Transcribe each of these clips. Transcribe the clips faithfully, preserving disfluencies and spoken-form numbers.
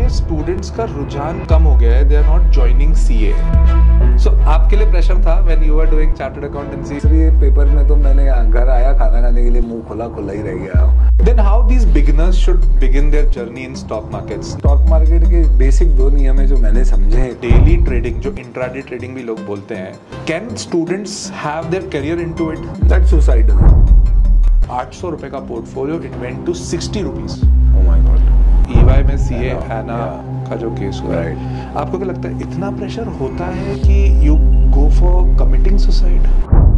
में स्टूडेंट्स का रुझान कम हो गया है, they are not joining CA. So आपके लिए प्रेशर था when you are doing chartered accountancy? ये पेपर में तो मैंने घर आया खाना खाने के लिए मुंह खुला खुला ही रह गया। Then how these beginners should begin their journey in stock markets? Stock market के बेसिक दो नियम है जो मैंने समझे हैं। डेली ट्रेडिंग, जो इंट्राडे ट्रेडिंग भी लोग बोलते हैं, can students have their career into it? That's suicidal. आठ सौ रुपए का portfolio it went to sixty rupees. Oh my god. EY में सीए एना का जो केस हुआ है, Right. आपको क्या लगता है इतना प्रेशर होता है कि you go for committing suicide?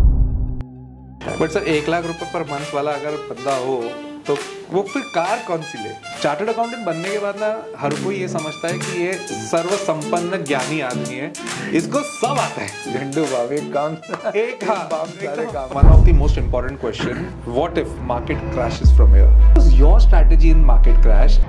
But sir एक लाख रुपए पर मंथ वाला अगर बंदा हो तो वो फिर कार कौन सी ले? चार्टर्ड अकाउंटेंट बनने के बाद ना हर कोई ये समझता है कि ये सर्व संपन्न ज्ञानी आदमी है, इसको सब आता है। झंडू बाबू एक काम एक हाँ, काम सारे काम। One of the most important question, what if market crashes from here? What is your strategy in market crash?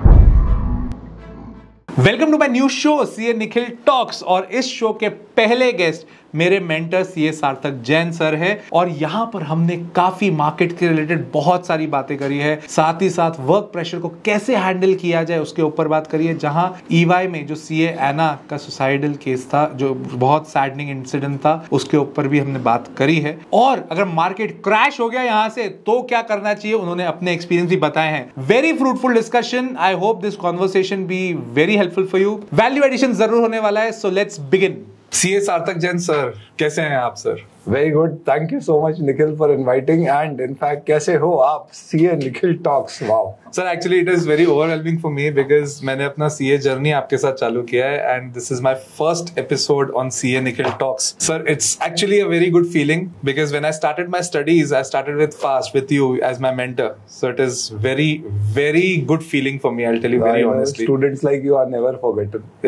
Welcome to my new show CA Nikhil talks, और इस शो के पहले गेस्ट मेरे मेंटर सीए सार्थक जैन सर है। और यहाँ पर हमने काफी मार्केट के रिलेटेड बहुत सारी बातें करी है, साथ ही साथ वर्क प्रेशर को कैसे हैंडल किया जाए उसके ऊपर बात करी है। जहां ईवाई में जो सीए एना का सुसाइडल केस था, जो बहुत सैडनिंग इंसिडेंट था, उसके ऊपर भी हमने बात करी है। और अगर मार्केट क्रैश हो गया यहाँ से तो क्या करना चाहिए, उन्होंने अपने एक्सपीरियंस भी बताए हैं। Very fruitful discussion. I hope this conversation be very helpful for you. Value addition जरूर होने वाला है, सो लेट्स बिगिन। सीए सार्थक जैन सर, कैसे हैं आप sir? Very good, thank you so much Nikhil for inviting. And in fact कैसे हो आप? CA Nikhil talks, wow sir. Actually it is very overwhelming for me because मैंने अपना सीए जर्नी आपके साथ चालू किया है and this is my first episode on CA Nikhil talks. Sir it's actually a very good feeling because when I started my studies I started with fast with you as my mentor, so it is very very good feeling for me, I will tell you very honestly. Students like you are never forgotten.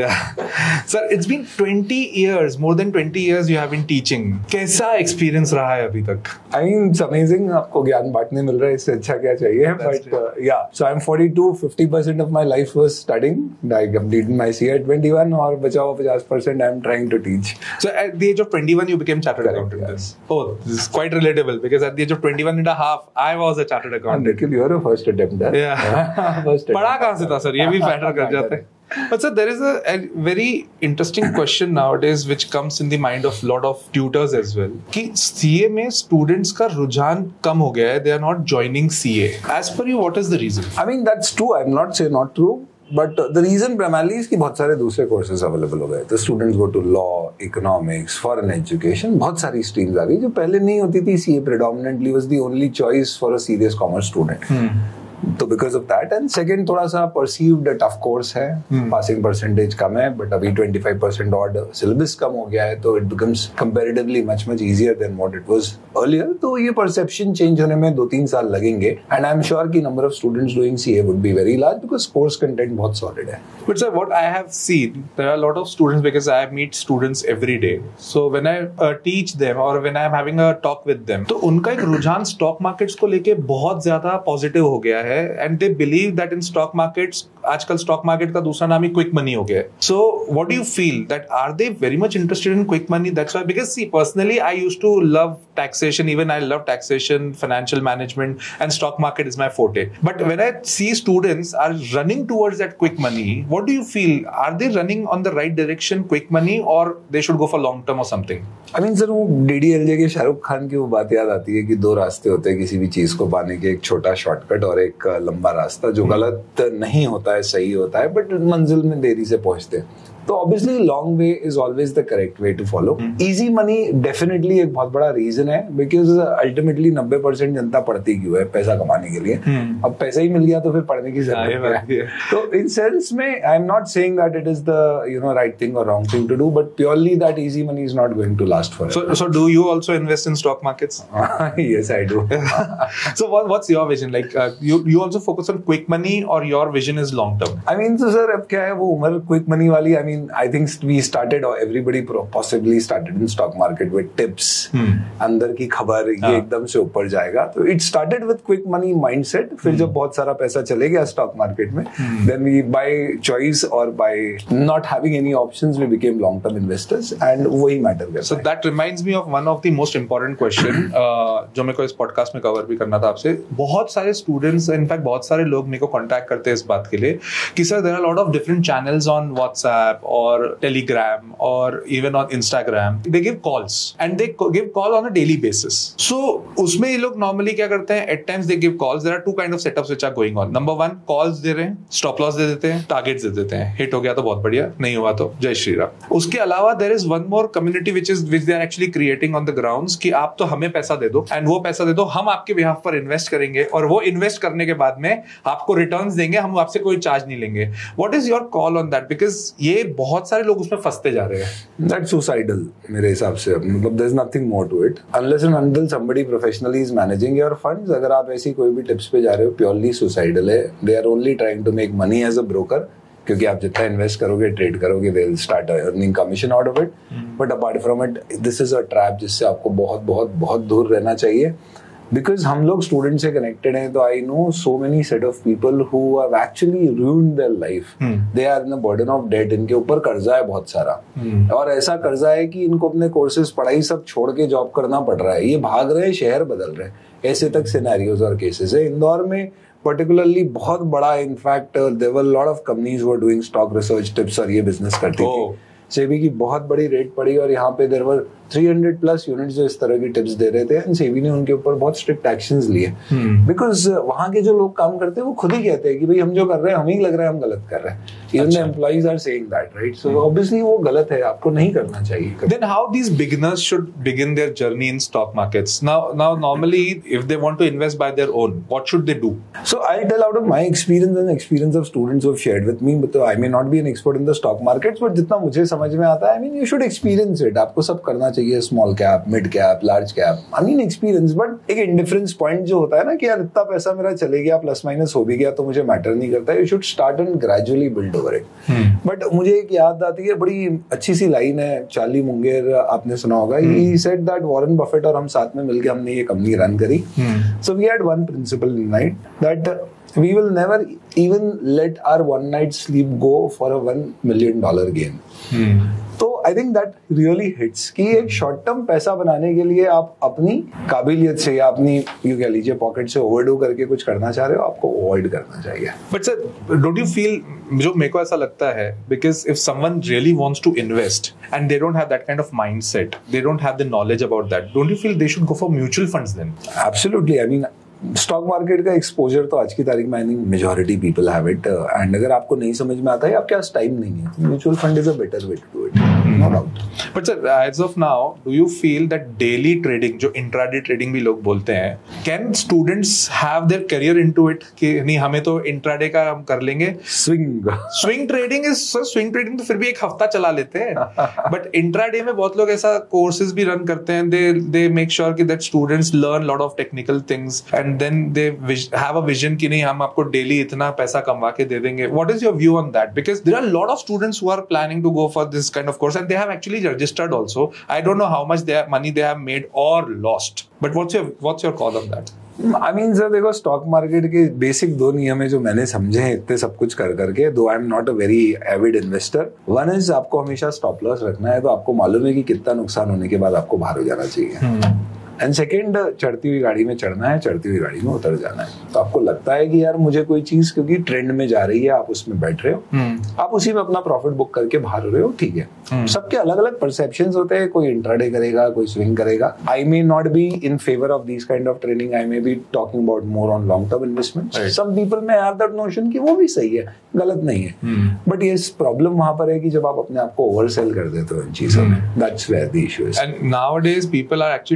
Sir it's been twenty years, more than twenty years you have been teaching. कैसा experience रहा है अभी तक? आई mean it's amazing, आपको ज्ञान बांटने मिल रहा है, इससे अच्छा क्या चाहिए। बट या so I am forty-two, fifty percent of my life was studying. I completed my C A at twenty-one, और बचा हुआ fifty percent I am trying to teach. So at the age of twenty-one you became chartered Correct, accountant. yes. Oh, this is quite relatable because at the age of twenty-one and a half I was a chartered accountant. Nikhil, you are a first attempt. Huh? Yeah. First attempt. पढ़ा कहाँ से था sir, ये भी matter कर जाता है। But sir, there is a, a very interesting question nowadays which comes in the mind of lot of tutors as well, कि सीए में स्टूडेंट्स का रुझान कम हो गया है, they are not joining C A. As per you, what is the reason? I mean that's true. I'm not saying not true. But the reason primarily इसकी बहुत सारे दूसरे कोर्सेज अवेलेबल हो गए। तो students go to law, economics, foreign education, बहुत सारी streams आ गई जो पहले नहीं होती थी। CA predominantly was the only choice for a serious commerce student. तो because of that, and second थोड़ा सा परसीव्ड टफ कोर्स है, पासिंग परसेंटेज कम है, बट अभी twenty-five percent ऑड सिलेबस कम हो गया है, तो it becomes comparatively much much easier than what it was earlier. तो ये परसेप्शन चेंज होने में दो तीन साल लगेंगे, एंड आई एम श्योर कि number of students doing CA would be very large because course content बहुत सॉलिड है। But sir, what I have seen, there are a lot of students because I meet students every day. So when I uh, teach them or when I am having a talk with them, तो उनका एक रुझान stock markets को लेके बहुत ज्यादा positive हो गया है, and they believe that in stock markets, आजकल स्टॉक मार्केट का दूसरा नाम ही क्विक मनी हो गया है। So what do you feel that are they very much interested in quick money? That's why, because see, personally I used to love taxation, even I love taxation, financial management, and stock market is my forte. But when I see students are running towards that quick money, what do you feel? Are they running on the right direction, quick money, or they should go for long term or something? I mean sir, वो D D L J के शाहरुख खान की वो बात याद आती है कि दो रास्ते होते हैं किसी भी चीज को पाने के, एक छोटा शॉर्टकट और एक लंबा रास्ता, जो गलत नहीं होता है, सही होता है, बट मंजिल में देरी से पहुंचते हैं। तो obviously long way is always the correct way to follow. Easy money definitely एक बहुत बड़ा रीजन है, बिकॉज अल्टीमेटली नब्बे परसेंट जनता पढ़ती क्यों है? पैसा कमाने के लिए। अब पैसा ही मिल गया तो फिर पढ़ने की जरूरत है। तो इन सेंस में I am not saying that it is the you know right thing और wrong thing to do, but purely that easy money is not going to last for. So, so do you also invest in stock markets? Yes, I do. So what, what's your vision? Like uh, you you also focus on quick money or your vision is long term? I mean, so sir, अब क्या है वो उम्र quick money वाली? I mean, mean, I think we started, or everybody possibly started in stock market with tips. Hmm. अंदर की खबर ये एकदम से ऊपर जाएगा. तो it started with quick money mindset. फिर जब बहुत सारा पैसा चले गया stock market में, then we by choice or by not having any options we became long term investors, and वही matter करता है. So that reminds me of one of the most important question uh, जो मेरे को इस podcast में cover भी करना था आपसे. बहुत सारे students, in fact बहुत सारे लोग मेरे को contact करते हैं इस बात के लिए कि sir there are a lot of different channels on WhatsApp or Telegram or even on Instagram. They give calls and they give call on a daily basis. So उसमें ये लोग normally क्या करते हैं? At times they give calls. There are two kind of setups which are going on. Number one, calls दे रहे हैं, stop loss दे देते हैं, targets दे देते हैं. Hit हो गया तो बहुत बढ़िया, नहीं हुआ तो जय श्री राम. उसके अलावा there is one more community which is which they are actually creating on the grounds कि आप तो हमें पैसा दे दो and वो पैसा दे दो, हम आपके behalf पर invest करेंगे और वो invest करने के बाद में आपको returns देंगे, हम आपसे कोई चार्ज नहीं लेंगे. What is your call on that? Because ये बहुत सारे लोग उसमें फंसते जा रहे हैं. That's suicidal मेरे हिसाब से. मतलब there's nothing more to it unless and until somebody professionally is managing your funds. अगर आप ऐसी कोई भी टिप्स पे जा रहे हो, purely suicidal है. They are only trying to make money as a broker. क्योंकि आप जितना इन्वेस्ट करोगे, ट्रेड करोगे, they will start earning commission out of it. But apart from it, this is a trap जिससे आपको बहुत बहुत बहुत दूर रहना चाहिए. Because हम लोग स्टूडेंट से कनेक्टेड हैं, तो I know so many set of people who have actually ruined their life. They are in a burden of debt. इनके ऊपर कर्जा है बहुत सारा, और ऐसा कर्जा है कि इनको अपने कोर्सेज, पढ़ाई सब छोड़ के जॉब करना पड़ रहा है. ये भाग रहे हैं, शहर बदल रहे हैं. ऐसे तक सिनेरियोज और केसेस है. इंदौर में पर्टिकुलरली बहुत बड़ा, in fact there were lot of companies who are doing stock research tips और ये बिजनेस करती थी. सेबी की बहुत बड़ी रेट पड़ी और यहाँ पे देयर वर तीन सौ प्लस यूनिट्स जो इस तरह की टिप्स दे रहे थे, एंड सेबी ने उनके ऊपर बहुत स्ट्रिक्ट एक्शंस लिए. बिकॉज वहां के जो लोग काम करते हैं वो खुद ही कहते हैं कि भाई हम जो कर रहे हैं, हमें ही लग रहा है हम गलत कर रहे हैं. Even the employees are saying that, right? So obviously वो गलत है, आपको नहीं करना चाहिए. Then how these beginners should begin their journey in stock markets? Now, now normally if they want to invest by their own, what should they do? So I'll tell out of my experience and experience of students who have shared with me. But I may not be an expert in the stock markets, but जितना मुझे समझ में आता है, I mean you should experience it. आपको सब करना चाहिए, small cap, mid cap, large cap. I mean experience, but एक indifference point जो होता है ना कि यार इतना पैसा मेरा चले गया, प्लस माइनस हो भी गया तो मुझे मैटर नहीं करता. You should start and gradually build over it. But मुझे एक याद आती है, बड़ी अच्छी सी लाइन है, चार्ली मुंगेर, आपने सुना होगा. He said that Warren Buffett और हम साथ में मिलके हमने ये कंपनी रन करी. So we had one principle in mind that we will never even let our one night sleep go for a one million dollar gain. तो I think that really hits कि एक short term पैसा बनाने के लिए आप अपनी काबिलियत से या अपनी यू कह लीजिए पॉकेट से ओवरडू करके कुछ करना चाह रहे हो, आपको अवॉइड करना चाहिए. But sir, don't you feel, जो मेरे को ऐसा लगता है, because if someone really wants to invest and they don't have that kind of mindset, they don't have the knowledge about that, don't you feel they should go for mutual funds then? Absolutely. I mean stock market का exposure तो आज की तारीख में I think majority people have it, and अगर आपको नहीं समझ में आता है, आपके पास टाइम नहीं है, mutual fund is a better way to do it, no doubt. But sir, as of now do you feel that daily trading, जो इंट्राडे ट्रेडिंग भी लोग बोलते हैं, can students have their career into it कि नहीं हमें तो intraday का हम कर लेंगे? Swing swing trading is sir, swing trading तो फिर भी एक हफ्ता चला लेते हैं, बट इंट्राडे में बहुत लोग ऐसा कोर्सेज भी रन करते हैं. दे दे मेक श्योर कि that students learn lot of technical things and then they have a vision कि नहीं हम आपको डेली इतना पैसा कमा के दे देंगे. What is your view on that? Because there are a lot of students who are planning to go for this kind of course and they have actually registered also. I don't know how much they have, money they have made or lost. But what's your what's your call on that? I mean sir, देखो stock market के basic दो नियम है जो मैंने समझे हैं इतने सब कुछ कर करके, though I am not a very avid investor. One is आपको हमेशा स्टॉप लॉस रखना है, तो आपको मालूम है कि कितना नुकसान होने के बाद आपको बाहर हो जाना चाहिए. एंड सेकेंड, चढ़ती हुई गाड़ी में चढ़ना है, चढ़ती हुई गाड़ी में उतर जाना है. तो आपको लगता है कि यार मुझे कोई चीज क्योंकि ट्रेंड में जा रही है, आप उसमें बैठ रहे हो, hmm. आप उसी में अपना प्रॉफिट बुक करके बाहर रहे हो, ठीक है. hmm. सबके अलग अलग परसेप्शंस होते हैं, कोई इंट्राडे करेगा, कोई स्विंग करेगा. I may not be in favour of this kind of trading, I may be talking about more on long term investment. Some people may have that notion कि वो भी सही है, गलत नहीं है, बट ये प्रॉब्लम वहां पर है कि जब आप अपने आप को ओवर सेल कर देते हो इन चीजों में, that's where the issue is. And nowadays people are actually taking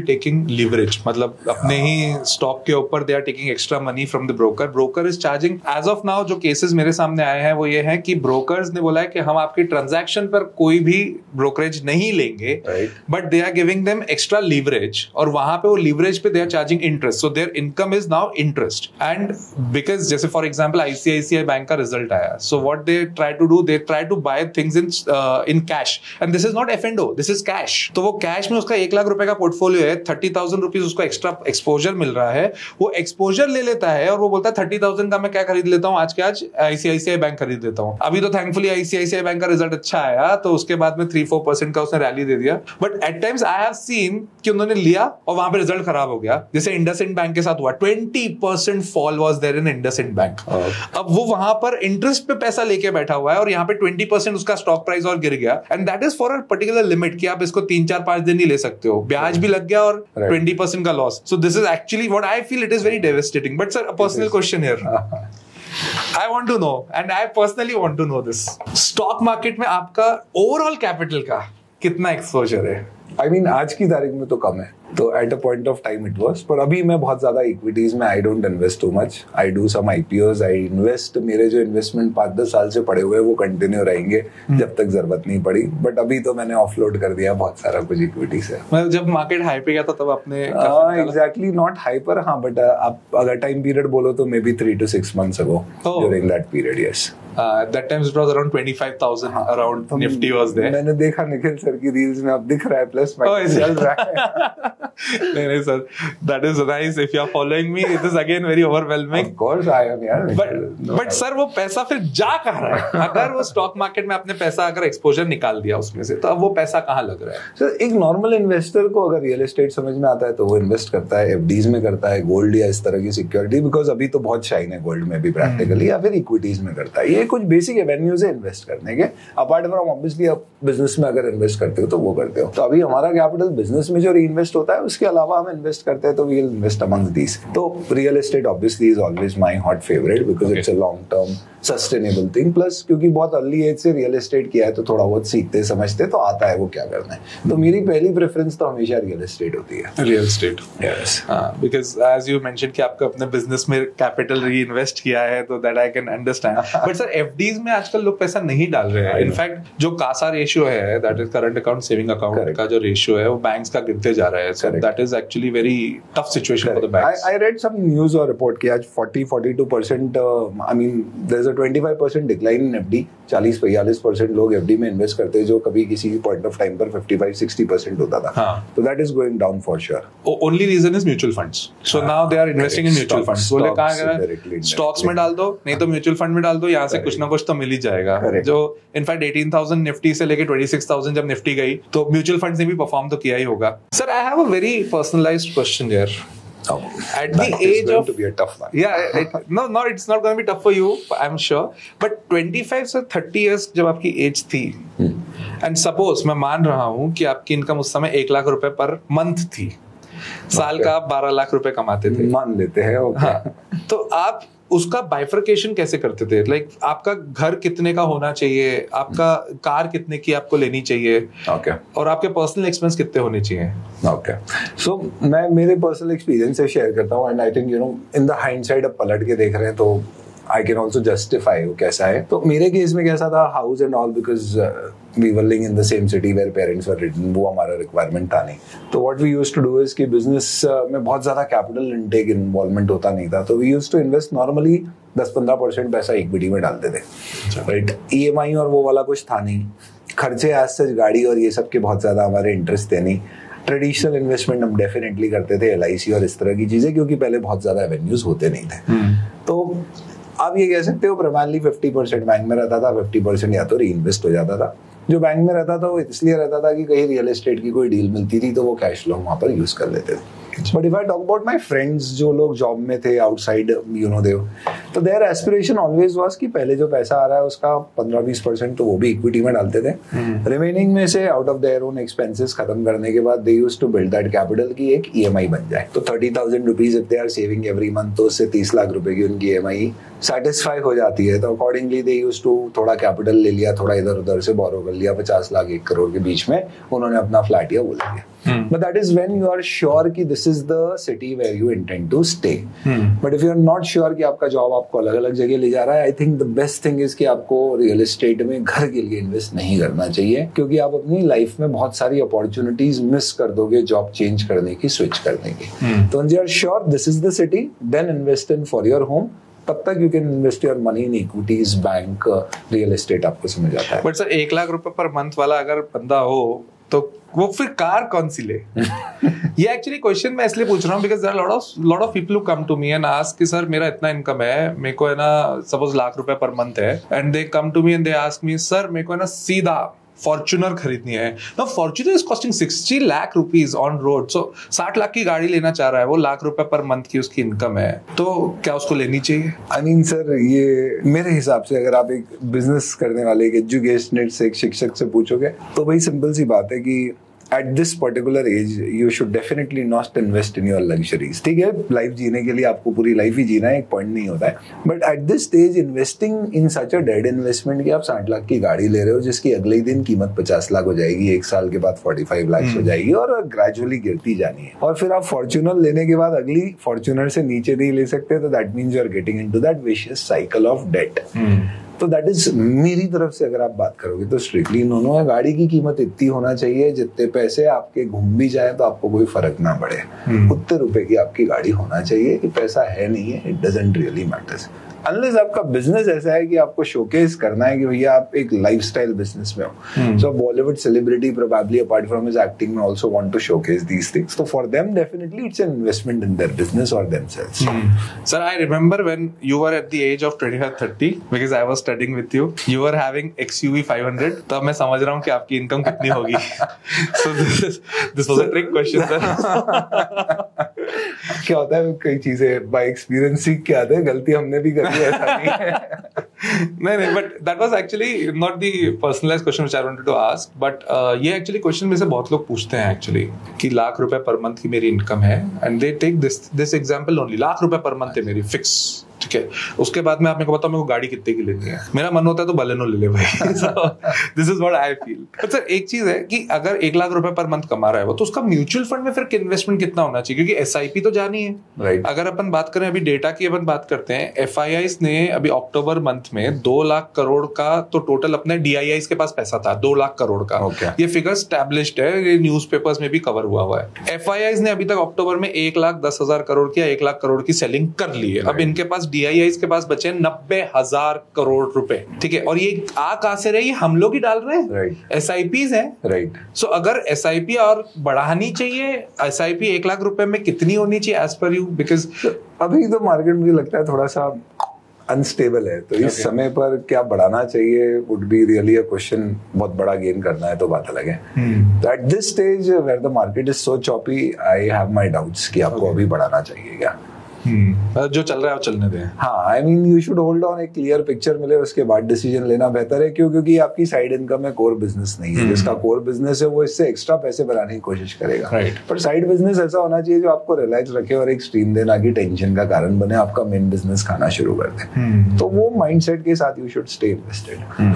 leverage, मतलब अपने ही स्टॉक के ऊपर they are taking extra money from the broker. Broker is charging, as of now जो केसेस मेरे सामने आए हैं वो ये है कि ब्रोकर्स ने बोला है कि हम आपकी ट्रांजैक्शन पर कोई भी ब्रोकरेज नहीं लेंगे, but they are giving them extra leverage, और वहां पे वो लीवरेज पे they are charging interest. So their income is now interest. And because जैसे फॉर एग्जांपल आईसीआईसीआई बैंक का रिजल्ट आया, so what they try to do, they try to buy things in in cash, and this is not F and O, this is cash. तो वो cash में उसका एक लाख रुपए का पोर्टफोलियो है, थर्टी थाउजेंड रुपीज उसको एक्स्ट्रा एक्सपोजर मिल रहा है, वो एक्सपोजर ले लेता है और वो बोलता है थर्टी थाउजेंड का मैं क्या खरीद लेता हूँ आज के आज, आईसीआईसीआई बैंक खरीद लेता हूँ. अभी तो थैंकफुली आईसीआईसीआई बैंक का रिजल्ट अच्छा आया, तो उसके बाद में थ्री फोर परसेंट का उसने रैली दे दिया. But at times I have seen कि उन्होंने लिया और वहां पे रिजल्ट खराब हो गया, जैसे इंडसइंड बैंक के साथ हुआ. Twenty percent fall was there in IndusInd bank. अब वो वहां पर इंटरेस्ट पे पैसा लेके बैठा हुआ है और यहाँ पे ट्वेंटी परसेंट उसका स्टॉक प्राइस और गिर गया, and that is for a particular limit कि आप इसको तीन चार पांच दिन ही ले सकते हो, ब्याज भी लग गया और ट्वेंटी परसेंट का loss. So this is actually what I feel, it is very devastating. But sir, a personal question here, I want to know, and I personally want to know this. Stock market में आपका overall capital का कितना exposure है? आई I mean mean, आज की तारीख में तो कम है, तो at a point of time it was, पर अभी मैं बहुत ज्यादा इक्विटीज में I don't invest too much. I do some IPOs, I invest. मेरे जो इन्वेस्टमेंट पांच दस साल से पड़े हुए हैं वो कंटिन्यू रहेंगे जब तक जरूरत नहीं पड़ी. बट अभी तो मैंने ऑफलोड कर दिया बहुत सारा कुछ इक्विटी से. मतलब जब मार्केट हाई पे गया था तब आपने एग्जैक्टली नॉट हाई पर, हाँ, बट आप अगर टाइम पीरियड बोलो तो maybe three to six months ago, during that period. Yes, at that time it was around twenty-five thousand around Nifty was there. मैंने देखा निखिल सर की रील्स में, अब दिख रहा है प्लस माइनस चल रहा है. नहीं नहीं sir, that is nice. If you are following me, it is again very overwhelming. Of course I am, यार. But but सर वो पैसा फिर जा कहाँ रहा है? अगर वो स्टॉक मार्केट में आपने पैसा अगर एक्सपोजर निकाल दिया उसमें से, तो अब वो पैसा कहाँ लग रहा है? सर, एक नॉर्मल इन्वेस्टर को अगर रियल एस्टेट समझ में आता है तो वो इन्वेस्ट करता है, एफडीज में करता है, गोल्ड या इस तरह की सिक्योरिटी, बिकॉज अभी तो बहुत शाइन है गोल्ड में भी प्रैक्टिकली, या फिर इक्विटीज में करता है. ये कुछ बेसिक एवेन्यू से इन्वेस्ट करने के, अपार्ट फ्रॉम ऑब्वियसली आप बिजनेस में अगर इन्वेस्ट करते हो तो वो करते हो. तो अभी हमारा कैपिटल बिजनेस में जो री इन्वेस्ट होता है, उसके अलावा हम इन्वेस्ट करते हैं तो we will invest among these. तो real estate obviously is always my hot favourite because it's a long term sustainable thing. Plus क्योंकि बहुत अर्ली एज से रियल एस्टेट किया है तो थोड़ा बहुत सीखते समझते तो आता है वो क्या करना है. तो मेरी पहली प्रेफरेंस तो हमेशा रियल एस्टेट होती है. Real estate, yes, because as you mention कि आपका अपने बिजनेस में कैपिटल री इन्वेस्ट किया है, तो that I can understand. But sir, FDs में आजकल लोग पैसा नहीं डाल रहे हैं. इनफैक्ट जो कासा रेशियो है, that is current account saving account का जो रेशियो है, वो बैंक्स का गिरते जा रहा है. So that is actually very tough situation for the banks. I read some news और रिपोर्ट कि आज forty forty two percent, I mean there is a twenty five percent decline in FD. चालीस बयालीस परसेंट लोग FD में invest करते हैं, जो कभी किसी पॉइंट ऑफ टाइम पर फिफ्टी फाइव सिक्सटी परसेंट होता था. तो that is going down for sure. Only reason is mutual funds. So now they are investing in mutual funds. बोले कहां स्टॉक्स में डाल दो, नहीं तो म्यूचुअल फंड में डाल दो, यहाँ से कुछ ना कुछ तो मिल ही जाएगा. जो इनफैक्ट एटीन थाउजेंड निफ्टी से लेके ट्वेंटी सिक्स थाउजेंड जब निफ्टी गई, तो म्यूचुअल फंड्स ने भी परफॉर्म तो किया ही होगा. Sir, I have a very personalised question here. Oh, at the age of to be a tough one. Yeah, it, no no it's not going to be tough for you, I'm sure, but twenty-five से thirty years जब आपकी as थी, and suppose मैं मान रहा हूँ कि आपकी इनकम उस समय एक लाख रुपए पर मंथ थी, साल का आप बारह लाख रुपए कमाते थे, मान लेते हैं. okay. हाँ, तो आप उसका बाइफर्केशन कैसे करते थे? लाइक like, आपका घर कितने का होना चाहिए, आपका कार कितने की आपको लेनी चाहिए, okay. और आपके पर्सनल एक्सपेंस कितने होने चाहिए? ओके, सो मैं मेरे पर्सनल एक्सपीरियंस से शेयर करता हूँ, and I think you know in the hindsight अब पलट के देख रहे हैं तो आई कैन ऑल्सो जस्टिफाई वो कैसा है. तो मेरे केस में कैसा था, house and all, because we were living in the same city where parents were written, वो हमारा रिक्वायरमेंट था नहीं. तो what we used to do is कि बिजनेस में बहुत ज्यादा कैपिटल इनटेक इन्वॉल्वमेंट होता नहीं था, तो we used to invest normally दस पंद्रह परसेंट पैसा इक्विटी में डालते थे. राइट, ईएमआई और वो वाला कुछ था नहीं, खर्चे आज सच गाड़ी और ये सब के बहुत ज्यादा हमारे इंटरेस्ट थे नहीं. ट्रेडिशनल इन्वेस्टमेंट हम डेफिनेटली करते थे, एलआईसी और इस तरह की चीजें, क्योंकि पहले बहुत ज्यादा एवेन्यूज होते नहीं थे. hmm. तो आप ये कह सकते हो प्राइमरली फिफ्टी परसेंट बैंक में रहता था, फिफ्टी परसेंट या तो री इन्वेस्ट हो जाता था. जो बैंक में रहता था वो इसलिए रहता था कि कहीं रियल एस्टेट की कोई डील मिलती थी तो वो कैश फ्लो वहां पर यूज कर लेते थे. But if I talk about my friends जो लोग जॉब में थे आउटसाइड यू नो देव, तो देयर एस्पिरेशन ऑलवेज वाज कि पहले जो पैसा आ रहा है उसका पंद्रह बीस परसेंट तो वो भी इक्विटी में डालते थे. रिमेनिंग में से out of their own expenses खत्म करने के बाद they used to build that capital की एक ईएमआई बन जाए. तो thirty thousand rupees if they are saving every month, तो उससे तीस लाख रुपए की उनकी ईएमआई सेटिस्फाई हो जाती है, तो अकॉर्डिंगली दे यूज्ड टू थोड़ा कैपिटल ले लिया, थोड़ा इधर उधर से बोरो कर लिया, पचास लाख एक करोड़ के बीच में उन्होंने अपना फ्लैट या वो ले लिया. But that is when you are sure कि this is the city where you intend to stay. Hmm. But if you are not sure कि आपका जॉब आपको अलग अलग जगह ले जा रहा है, I think the best thing is कि आपको रियल एस्टेट में घर के लिए इन्वेस्ट नहीं करना चाहिए, क्योंकि आप अपनी लाइफ में बहुत सारी अपॉर्चुनिटीज मिस कर दोगे जॉब चेंज करने की, स्विच करने की. hmm. तो you are sure this is the city, then invest in for your home. तब तक you can invest your money in equities, bank, real estate, आपको समझ आता है. बट सर एक लाख रुपए पर मंथ वाला अगर बंदा हो तो वो फिर कार कौन सी ले? ये एक्चुअली क्वेश्चन मैं इसलिए पूछ रहा हूँ because there are lot of lot of people who come to me and ask कि सर मेरा इतना इनकम है, मेरे को है ना सपोज लाख रुपए पर मंथ है, and they come to me and they ask me sir मेरे को है ना सीधा फॉर्च्यूनर खरीदनी है. Now Fortuner is costing sixty lakh rupees on road, so साठ लाख की गाड़ी लेना चाह रहा है, वो लाख रुपए पर मंथ की उसकी इनकम है, तो क्या उसको लेनी चाहिए? आई मीन सर, ये मेरे हिसाब से अगर आप एक बिजनेस करने वाले, एक एजुकेशनिस्ट से, एक शिक्षक से पूछोगे तो भाई सिंपल सी बात है कि at this particular age you should definitely not invest in your luxuries. ठीक है, लाइफ जीने के लिए आपको पूरी लाइफ ही जीना है, एक पॉइंट नहीं होता है, but at this stage investing in such a dead investment कि आप साठ लाख की गाड़ी ले रहे हो जिसकी अगले ही दिन कीमत पचास लाख हो जाएगी, एक साल के बाद पैंतालीस लाख हो जाएगी और ग्रेजुअली गिरती जानी है, और फिर आप फॉर्च्यूनर लेने के बाद अगली फॉर्च्यूनर से नीचे नहीं ले सकते, तो that means you are getting into that vicious cycle of debt. तो दैट इज मेरी तरफ से अगर आप बात करोगे तो स्ट्रिक्टली नो नो है. गाड़ी की कीमत इतनी होना चाहिए जितने पैसे आपके घूम भी जाए तो आपको कोई फर्क ना पड़े, उतने रुपए की आपकी गाड़ी होना चाहिए. कि पैसा है नहीं है, it doesn't really matters, unless आपका बिजनेस ऐसा है कि आपको शोकेस करना है कि भैया आप एक लाइफस्टाइल बिजनेस में हो. So Bollywood celebrity probably apart from his acting में also want to showcase these things, तो for them definitely it's an investment in their business और themselves. Sir I remember when you were at the age of twenty-five thirty because I was studying with you, you were having X U V five hundred, तब मैं समझ रहा हूं कि आपकी income कितनी होगी. So this this was a trick question sir. क्या होता है, कई चीजें बाय एक्सपीरियंस सीख के आते हैं, गलती हमने भी करी है, ऐसा नहीं है. नहीं नहीं, but that was actually not the personalised question which I wanted to ask, but ये एक्चुअली क्वेश्चन में से बहुत लोग पूछते हैं एक्चुअली कि लाख रुपए पर मंथ की मेरी इनकम है, and they take this this example only, lakh रुपए पर मंथ है मेरी फिक्स, ठीक है. उसके बाद में आप मेरे को बताओ मेरे को गाड़ी कितने की लेनी है, मेरा मन होता है तो बलेनो ले ले भाई. This is what I feel. But sir एक चीज है कि अगर एक लाख रुपए पर मंथ कमा रहा है वो, तो उसका म्यूचुअल फंड में फिर इन्वेस्टमेंट कितना होना चाहिए, क्योंकि एसआईपी तो जानी है, राइट right. अगर अपन बात करें अभी डेटा की अपन बात करते हैं, एफआईआईज ने अभी अक्टूबर मंथ में दो लाख करोड़ का तो टोटल अपने डीआईआईज के पास पैसा था, दो लाख करोड़ का. okay. ये फिगर स्टैब्लिश्ड है, ये न्यूज़पेपर्स में भी कवर हुआ हुआ है. एफआईआईज ने अभी तक अक्टूबर में एक लाख दस हजार करोड़ की, एक लाख करोड़ की सेलिंग कर ली है. right. अब इनके पास डीआईआईज के पास बचे नब्बे हजार करोड़ रुपए, ठीक है. और ये आ कहां से रही है, हम लोग ही डाल रहे हैं, राइट. एसआईपीज है, राइट. सो अगर एसआईपी और बढ़ानी चाहिए, एसआईपी एक लाख रुपए में कितनी होनी चाहिए एज पर यू? बिकॉज अभी तो मार्केट मुझे लगता है थोड़ा सा अनस्टेबल है, तो इस okay. समय पर क्या बढ़ाना चाहिए would be really a question. बहुत बड़ा गेन करना है तो बात अलग है. तो at this stage where the market is so choppy, I have my doubts कि आपको okay. अभी बढ़ाना चाहिए क्या. Hmm. जो चल रहा है वो चलने दें. हाँ, I mean you should hold on, एक क्लियर पिक्चर मिले उसके बाद डिसीजन लेना बेहतर है. क्यों? क्योंकि आपकी साइड इनकम है, कोर बिजनेस नहीं है. hmm. जिसका कोर बिजनेस है वो इससे एक्स्ट्रा पैसे बनाने की कोशिश करेगा, right. पर साइड बिजनेस ऐसा होना चाहिए जो आपको रिलैक्स रखे और एक स्ट्रीम दे, ना कि टेंशन का कारण बने, आपका मेन बिजनेस खाना शुरू कर दे. hmm. तो वो माइंडसेट के साथ यू शुड स्टे इन्वेस्टेड.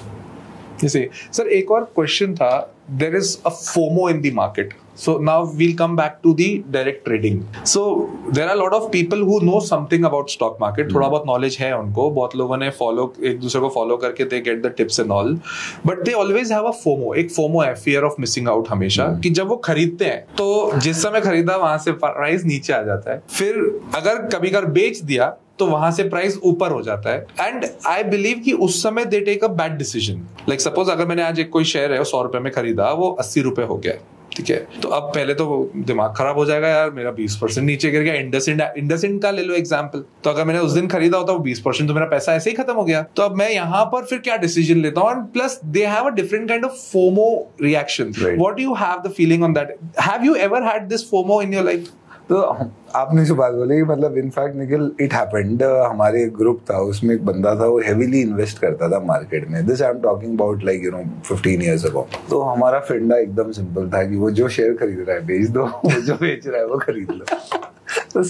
जैसे सर एक और क्वेश्चन था, there is a FOMO in the market. So now we'll come back to the direct trading. So there are a lot of people who know something about stock market. थोड़ा बहुत knowledge है उनको, बहुत लोगों ने follow, एक दूसरे को follow करके they get the tips and all. But they always have a FOMO. एक FOMO है, fear of missing out हमेशा, कि जब वो खरीदते हैं तो जिस समय खरीदा वहां से प्राइस नीचे आ जाता है, फिर अगर कभी कभार बेच दिया तो वहां से प्राइस ऊपर हो जाता है. एंड आई बिलीव कि उस समय they take a bad decision. Like suppose अगर मैंने आज एक कोई शेयर है सौ रुपए में खरीदा, वो अस्सी रुपए हो गया, ठीक है. तो अब पहले तो दिमाग खराब हो जाएगा, यार मेरा बीस परसेंट नीचे गिर गया. इंडसइंड इंडसइंड का ले लो एग्जांपल. तो अगर मैंने उस दिन खरीदा होता वो बीस परसेंट, तो मेरा पैसा ऐसे ही खत्म हो गया. तो अब मैं यहाँ पर फिर क्या डिसीजन लेता हूँ? And plus they have a different kind of FOMO reaction. What do you have the feeling on that? Have you ever had this FOMO in your life? तो आपने जो बात बोली, मतलब इनफैक्ट निखिल, इट हैपेंड. हमारे एक ग्रुप था, उसमें एक बंदा था, वो हेवीली इन्वेस्ट करता था मार्केट में. This I am talking about like you know fifteen years ago. तो हमारा फंडा एकदम सिंपल था कि वो जो शेयर खरीद रहा है बेच दो, वो जो बेच रहा है वो खरीद लो. तो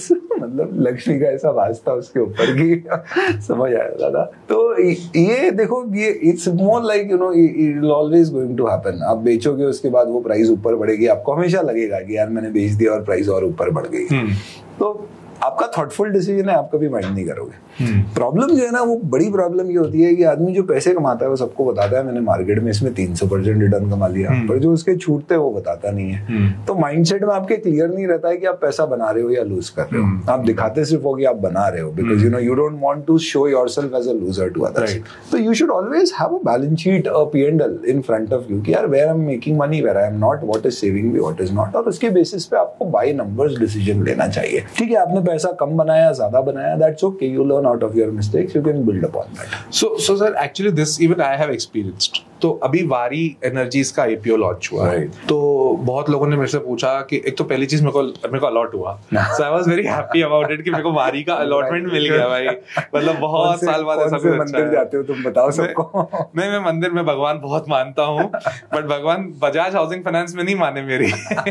मतलब लक्ष्मी का ऐसा वास था उसके ऊपर की समझ आ रहा था। तो ये देखो, ये it's more like you know it will always going to happen. आप बेचोगे, उसके बाद वो प्राइस ऊपर बढ़ेगी, आपको हमेशा लगेगा कि यार मैंने बेच दिया और प्राइस और ऊपर बढ़ गई। तो आपका थॉटफुल डिसीजन है, आप कभी माइंड नहीं करोगे। प्रॉब्लम जो है ना, वो बड़ी प्रॉब्लम ये होती है कि आदमी जो पैसे कमाता है वो सबको बताता है मैंने मार्केट में इसमें तीन सौ परसेंट रिटर्न कमा लिया, पर जो उसके छूटते हैं वो बताता नहीं है। तो माइंडसेट में आपके क्लियर नहीं रहता है कि आप पैसा बना रहे हो या लूज कर रहे हो। आप दिखाते सिर्फ हो कि आप बना रहे हो, because you know you don't want to show yourself as a loser to others. तो you should always have a balance sheet, a P and L in front of you कि यार where I am making money, where I am not, what is saving me, what is not. और उसके basis पे आपको by numbers decision लेना चाहिए। ठीक है, आपने पैसा कम बनाया, ज्यादा बनाया, that's okay, you learn out of your mistakes, you can build upon that. So, so sir, actually this even I have experienced. तो अभी वारी एनर्जीज का आईपीओ लॉन्च हुआ है, तो बहुत लोगों ने मेरे से पूछा कि एक तो पहली चीज मेरे को मेरे को अलॉट हुआ, so I was very happy about it कि मेरे को वारी का अलॉटमेंट मिल गया भाई। मतलब बहुत साल बाद ऐसा कुछ अच्छा है। जाते हो तुम, बताओ सबको। मैं मैं मंदिर में भगवान बहुत मानता हूँ, बट भगवान बजाज हाउसिंग फाइनेंस में नहीं माने मेरी।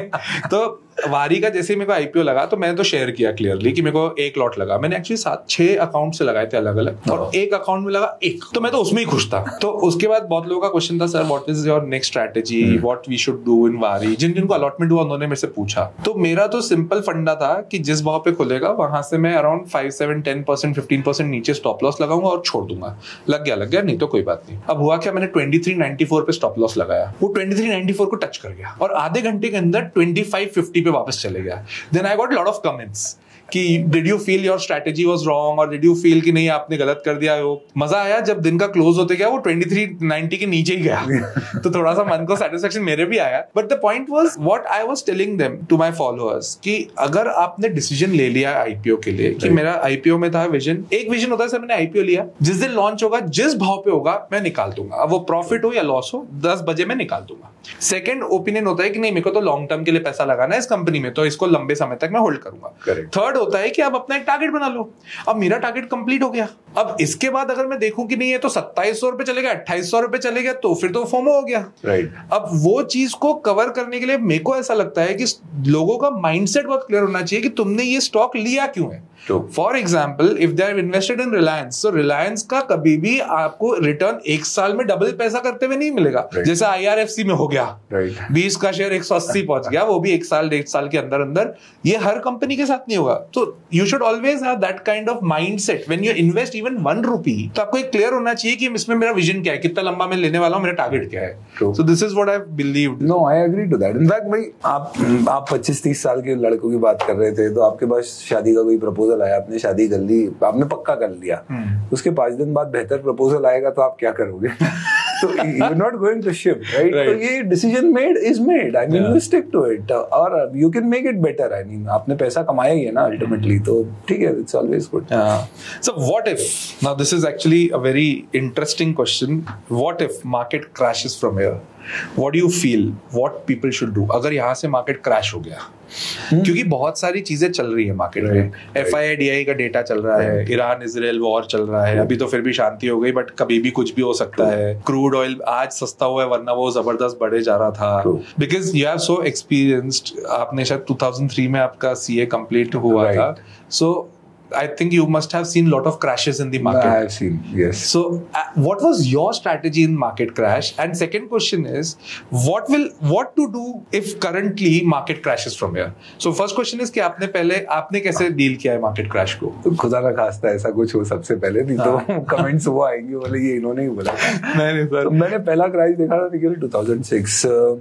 तो वारी का जैसे ही मेरे को आईपीओ लगा तो मैंने तो शेयर किया क्लियरली कि मेरे को एक लॉट लगा। मैंने एक्चुअली सात छह अकाउंट से लगाए थे अलग अलग, और एक अकाउंट में लगा एक, तो मैं तो उसमें ही खुश था। तो उसके बाद बहुत लोगों का क्वेश्चन था, sir what is your next strategy, what we should do in worry. जिन जिनको अलॉटमेंट हुआ उन्होंने मेरे से पूछा, तो मेरा तो सिंपल फंडा था कि जिस भाव पे खुलेगा वहां से मैं around five seven ten percent fifteen percent नीचे स्टॉप लॉस लगाऊंगा और छोड़ दूंगा। लग गया लग गया, नहीं तो कोई बात नहीं। अब हुआ क्या, मैंने ट्वेंटी थ्री नाइंटी फोर पे स्टॉप लॉस लगाया, वो ट्वेंटी थ्री नाइंटी फोर को टच कर गया और आधे घंटे के अंदर ट्वेंटी फाइव फिफ्टी पे वापस चले गया। Then I got a lot of comments कि did you feel your strategy was wrong, और did you feel कि नहीं आपने गलत कर दिया हो। मजा आया जब दिन का क्लोज होते गया वो ट्वेंटी थ्री नाइंटी के नीचे ही गया। तो थोड़ा सा मन को सेटिस्फेक्शन मेरे भी आया। But the point was what I was telling them to my followers कि अगर आपने डिसीजन ले लिया आईपीओ के लिए कि मेरा आईपीओ में था विजन, एक विजन होता है सर मैंने आईपीओ लिया, जिस दिन लॉन्च होगा जिस भाव पे होगा मैं निकाल दूंगा, अब वो प्रॉफिट हो या लॉस हो दस बजे मैं निकाल दूंगा। सेकंड ओपिनियन होता है कि नहीं मेरे को तो लॉन्ग टर्म के लिए पैसा लगाना है इस कंपनी में, तो इसको लंबे समय तक मैं होल्ड करूंगा। थर्ड होता है कि आप अपना एक टारगेट बना लो। अब मेरा टारगेट कंप्लीट हो गया, अब इसके बाद अगर मैं देखूं कि नहीं है तो सत्ताईस सौ रुपए चलेगा, अट्ठाईस सौ रुपए चलेगा, तो फिर तो फोमो हो गया। Right right. अब वो चीज को कवर करने के लिए मेरे को ऐसा लगता है कि लोगों का माइंडसेट बहुत क्लियर होना चाहिए कि तुमने ये स्टॉक लिया क्यों है। For example if they are invested in Reliance, तो रिलायंस का कभी भी आपको रिटर्न एक साल में डबल पैसा करते हुए नहीं मिलेगा। right. जैसे आईआरएफसी में हो गया, right. बीस का शेयर एक सौ अस्सी पहुंच गया, वो भी एक साल डेढ़ साल के अंदर अंदर। ये हर कंपनी के साथ नहीं होगा। तो you should always have that kind of mindset when you invest even one rupee. तो आपको एक क्लियर होना चाहिए कि इसमें मेरा विजन क्या है, कितना लंबा मैं लेने वाला हूं, मेरा टारगेट क्या है। So this is what I believed. No I agree to that. In fact भाई आप आप पच्चीस तीस साल के लड़कों की बात कर रहे थे, तो आपके पास शादी का कोई प्रपोजल आया, आपने शादी कर ली, आपने पक्का कर लिया, उसके पांच दिन बाद बेहतर प्रपोजल आएगा तो आप क्या करोगे? तो you're not going to shift, right? right. तो ये decision made is made. I mean, yeah. you stick to it, or you can make it better. I mean, आपने पैसा कमाया ही है ना ultimately, तो ठीक है, it's always good. Yeah. So what if? Now this is actually a very interesting question. What if market crashes from here? What do you feel? What people should do? अगर यहाँ से market crash हो गया, Hmm? क्योंकि बहुत सारी चीजें चल रही है मार्केट right, में, F I I D I का डेटा चल रहा right. है, ईरान इजराइल वॉर चल रहा है, अभी तो फिर भी शांति हो गई, बट कभी भी कुछ भी हो सकता है। क्रूड ऑयल आज सस्ता हुआ है, वरना वो जबरदस्त बढ़े जा रहा था। Because you have so experienced, आपने शायद टू थाउजेंड थ्री में आपका सीए कंप्लीट हुआ right. था, सो I think you must have seen a lot of crashes in the market. I have seen, yes. So, uh, what was your strategy in market crash? And second question is, what will what to do if currently market crashes from here? So, first question is कि आपने पहले आपने कैसे deal किया है market crash को? खुदा ना खास्ता ऐसा कुछ हो सबसे पहले, नहीं तो कमेंट्स वो आएंगे बोले ये इन्होंने ही बोला। नहीं नहीं सर, मैंने पहला क्रैश देखा था देखिए two thousand six.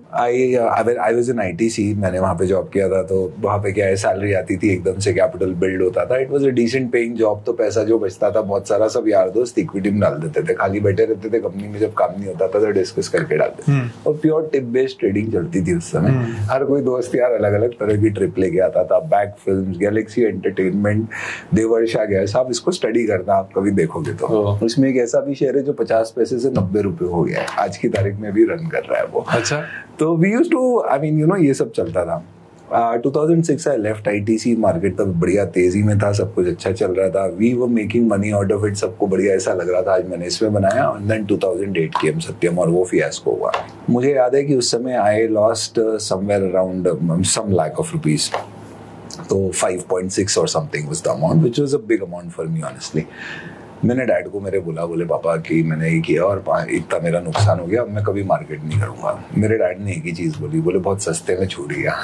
I I was in ITC, मैंने वहाँ पे जॉब किया था, तो वहाँ पे क्या है सैलरी आती थी, एकदम से कैपिटल बिल्ड होता था। It was decent paying job, तो पैसा जो बचता था बहुत सारा सब यार दोस्त इक्विटी में डाल देते थे, खाली बैठे रहते थे कंपनी में, जब काम नहीं होता था तो डिस्कस करके डालते थे। और प्योर टिप बेस्ड ट्रेडिंग चलती थी उस समय। हर कोई दोस्त यार अलग अलग तरह की ट्रिप लेके आता था, BAG Films, Galaxy Entertainment, Devarsha gas, आप इसको स्टडी करना, आप कभी देखोगे तो उसमें एक ऐसा भी शेयर है जो पचास पैसे से नब्बे रुपए हो गया है, आज की तारीख में भी रन कर रहा है वो। अच्छा, तो we used to, I mean you know ये सब चलता था। Two thousand six I left ITC, market तब बढ़िया तेजी में था, सब कुछ अच्छा चल रहा था, we were making money out of it, सबको बढ़िया ऐसा लग रहा था आज मैंने इसमें बनाया। And then two thousand eight came Satyam और वो फियास्को हुआ। मुझे याद है कि उस समय I lost somewhere around some lakh of rupees. तो फाइव पॉइंट सिक्स और something was the amount which was a big amount for me honestly. मैंने डैड को मेरे बोला, बोले पापा कि मैंने ये किया और इतना मेरा नुकसान हो गया, अब मैं कभी मार्केट नहीं करूंगा। मेरे डैड ने एक ही चीज बोली, बोले बहुत सस्ते में छूट गया।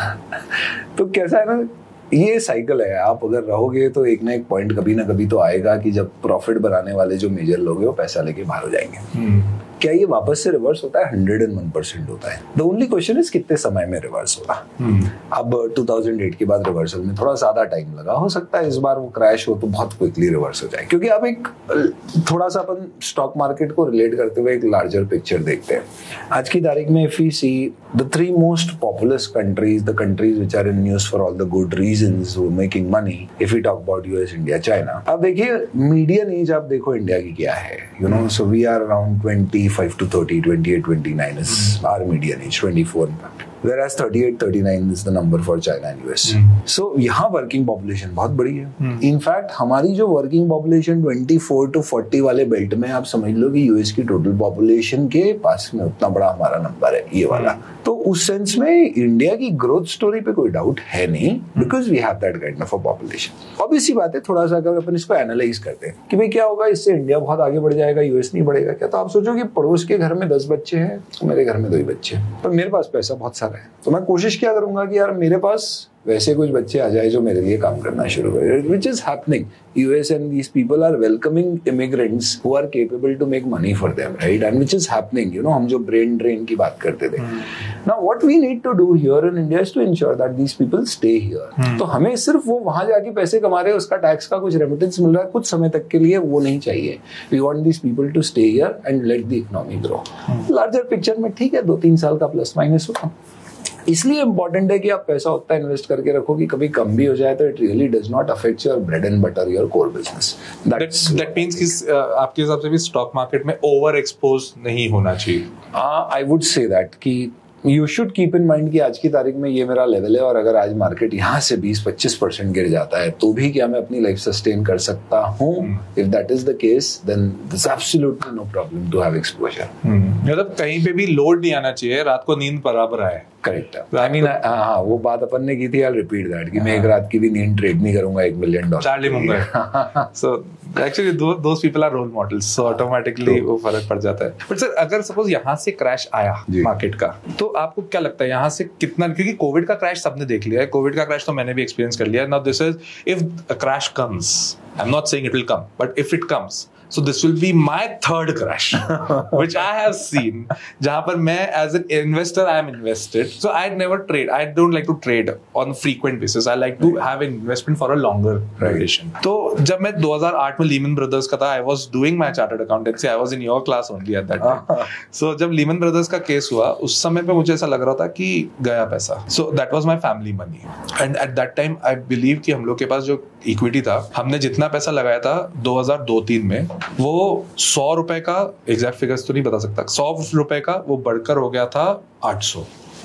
तो कैसा है ना, ये साइकिल है, आप अगर रहोगे तो एक ना एक पॉइंट कभी ना कभी तो आएगा कि जब प्रॉफिट बनाने वाले जो मेजर लोग हैं वो पैसा लेके बाहर हो जाएंगे। hmm. क्या ये वापस से रिवर्स होता है? हंड्रेड एंड वन परसेंट होता है। द ओनली क्वेश्चन इज कितने समय में रिवर्स होगा। hmm. अब टू थाउजेंड एट के बाद रिवर्सल में थोड़ा ज्यादा टाइम लगा, हो सकता है इस बार वो क्रैश हो तो बहुत क्विकली रिवर्स हो जाए, क्योंकि अब एक थोड़ा सा अपन स्टॉक मार्केट को रिलेट करते हुए एक लार्जर पिक्चर देखते हैं। आज की तारीख में if you see the three most populous countries, the countries which are in news for all the good reasons, making money, if you talk about US, India, China. अब देखिए मीडियन एज आप देखो इंडिया की क्या है, you know, so we are around twenty five to thirty, twenty eight, twenty nine is our median age, twenty four in fact. Whereas thirty-eight, thirty-nine is the number for China and U S. Mm. So यहाँ working population बहुत बड़ी है. Mm. In fact हमारी जो working population twenty four to forty वाले belt में आप समझ लो कि यूएस की टोटल पॉपुलेशन के पास में उतना बड़ा हमारा नंबर है ये वाला. mm. तो उस सेंस में इंडिया की ग्रोथ स्टोरी पे कोई डाउट है नहीं, because we have that kind of a population. Obvious सी बात है, थोड़ा सा अगर अपन इसको एनालाइज करते हैं कि भाई क्या होगा, इससे इंडिया बहुत आगे बढ़ जाएगा, यूएस नहीं बढ़ेगा क्या? तो आप सोचो कि पड़ोस के घर में दस बच्चे हैं, मेरे घर में दो ही बच्चे हैं, पर मेरे पास पैसा बहुत सारा है, तो मैं कोशिश क्या करूंगा कि यार मेरे पास वैसे कुछ बच्चे आ जाए जो मेरे लिए काम करना शुरू करें, which is happening. U S and these people are welcoming immigrants who are capable to make money for them, right? And which is happening. You know, हम जो brain drain की बात करते थे. Hmm. Now, what we need to do here in India is to ensure that these people stay here. Hmm. तो हमें सिर्फ वो वहाँ जाके पैसे कमा रहे हैं, उसका टैक्स का कुछ रेमिटेंस मिल रहा है कुछ समय तक के लिए, वो नहीं चाहिए. We want these people to stay here and let the economy grow. Hmm. Larger picture में ठीक है, दो तीन साल का प्लस माइनस होगा. इसलिए इंपॉर्टेंट है कि आप पैसा उतना इन्वेस्ट करके रखो कि कभी कम भी हो जाए तो it really does not affect your bread and butter, your core business. That means कि आपके हिसाब से भी स्टॉक मार्केट में ओवर एक्सपोज नहीं होना चाहिए. आई वुड से दैट कि you should keep in mind कि आज की तारीख में ये मेरा लेवल है और अगर आज मार्केट यहाँ से बीस पच्चीस परसेंट गिर जाता है तो भी क्या मैं अपनी लाइफ सस्टेन कर सकता हूँ? If that is the case then there is absolutely no problem to have exposure. मतलब कहीं पे भी लोड नहीं आना चाहिए, रात को नींद बराबर आए. करेक्ट. आई मीन हाँ, वो बात अपन ने की थी, आई रिपीट दैट कि मैं एक रात की भी नींद ट्रेड नहीं करूंगा एक million dollar. Charlie Munger. So actually those people are role models, so automatically वो फर्क पड़ जाता है. बट सर अगर सपोज यहाँ से क्रैश आया मार्केट का, तो आपको क्या लगता है यहाँ से कितना, क्योंकि कोविड का क्रैश सबने देख लिया है, कोविड का क्रैश तो मैंने भी एक्सपीरियंस कर लिया. Now this is if a crash comes, I am not saying it will come, but if it comes, so this will be my third crash which I have seen, जहां पर मैं as an investor I am invested, so I never trade. I don't like to trade on frequent basis. I like to have an investment for a longer duration. तो जब मैं दो हज़ार आठ में Lehman Brothers का था, I was doing my chartered accountancy. I was in your class only at that time. So जब Lehman Brothers का केस हुआ, उस समय पे मुझे ऐसा लग रहा था कि गया पैसा. So that was my family money, and at that time I believe कि हम लोग के पास जो इक्विटी था, हमने जितना पैसा लगाया था दो हज़ार दो तीन में, वो सौ रुपए का, एग्जैक्ट फिगर्स तो नहीं बता सकता, सौ रुपए का वो बढ़कर हो गया था आठ सौ,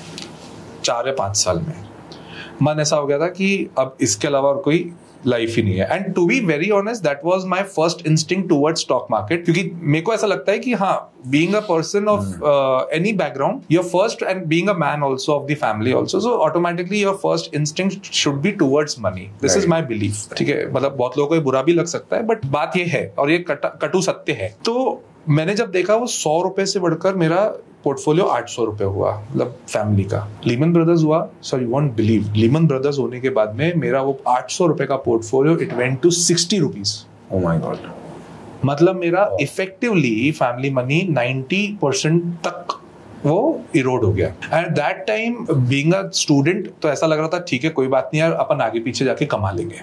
चार या पांच साल में. मन ऐसा हो गया था कि अब इसके अलावा और कोई लाइफ ही नहीं है. And to be very honest that was my first instinct towards stock market, क्योंकि मेरे को ऐसा लगता है कि हाँ, being a person of any background, your first, and being a man also of the family also, so automatically your first instinct should be towards money. This is my belief. ठीक है, मतलब बहुत लोगों को बुरा भी लग सकता है, बट बात ये है और ये कटु सत्य है. तो मैंने जब देखा वो सौ रुपए से बढ़कर मेरा पोर्टफोलियो आठ सौ रुपए हुआ, मतलब फैमिली का. लीमन ब्रदर्स हुआ, sorry you won't believe, Lehman Brothers होने के बाद में मेरा वो आठ सौ रुपए का portfolio it went to sixty rupees. Oh my god. मतलब मेरा effectively family money ninety percent तक वो इरोड हो गया. At that time being a student तो ऐसा लग रहा था ठीक है कोई बात नहीं यार, अपन आगे पीछे जाके कमा लेंगे.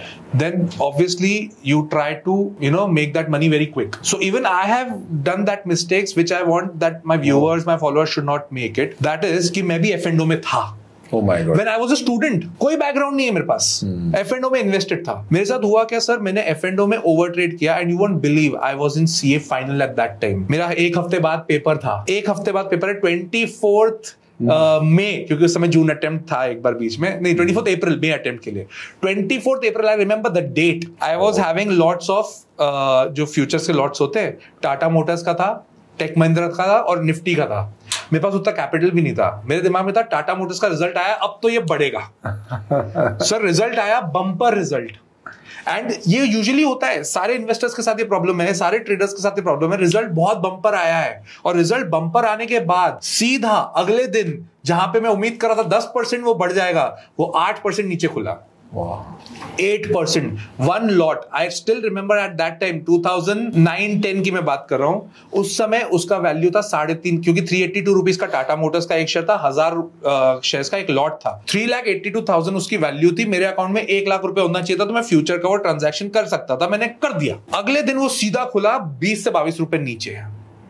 Then obviously you try to you know make that money very quick. So even I have done that mistakes which I want that my viewers, my followers should not make it. That is कि मैं भी F and O में था. Oh my God. When I was a student, कोई background नहीं है मेरे पास, F and O में इन्वेस्टेड था. मेरे साथ हुआ क्या सर, मैंने एफ एंड ओ में ओवर ट्रेड किया and you won't believe I was in CA final at that time. मेरा एक हफ्ते बाद पेपर था, एक हफ्ते बाद पेपर है ट्वेंटी फोर्थ मई, क्योंकि उस समय जून अटेम्प्ट था एक बार बीच में, नहीं twenty fourth April May attempt के लिए. Twenty fourth April I remember the date. I was having lots of जो फ्यूचर्स के लॉट्स होते हैं, टाटा मोटर्स का था, टेक महिंद्रा का था और निफ्टी का था. मेरे पास उतना कैपिटल भी नहीं था। मेरे दिमाग में था टाटा मोटर्स का रिजल्ट आया, अब तो ये बढ़ेगा। सर रिजल्ट आया, बम्पर रिजल्ट। एंड ये यूजुअली होता है, सारे इन्वेस्टर्स के साथ ये प्रॉब्लम है, सारे ट्रेडर्स के साथ ये प्रॉब्लम है। रिजल्ट बहुत बम्पर आया है और रिजल्ट बम्पर आने के बाद सीधा अगले दिन जहां पे मैं उम्मीद कर रहा था दस परसेंट वो बढ़ जाएगा, वो आठ परसेंट नीचे खुला। Eight percent one lot. I still remember at that time two thousand nine ten की मैं बात कर रहा हूं। उस समय उसका वैल्यू था साढ़े तीन, क्योंकि थ्री एट्टी टू रुपीज का टाटा मोटर्स का एक शेयर था, हजार शेयर्स का एक लॉट था। Three lakh eighty two thousand उसकी वैल्यू थी। मेरे अकाउंट में एक लाख रुपए होना चाहिए था, तो मैं फ्यूचर का वो ट्रांजैक्शन कर सकता था। मैंने कर दिया। अगले दिन वो सीधा खुला बीस से बाईस रुपए नीचे।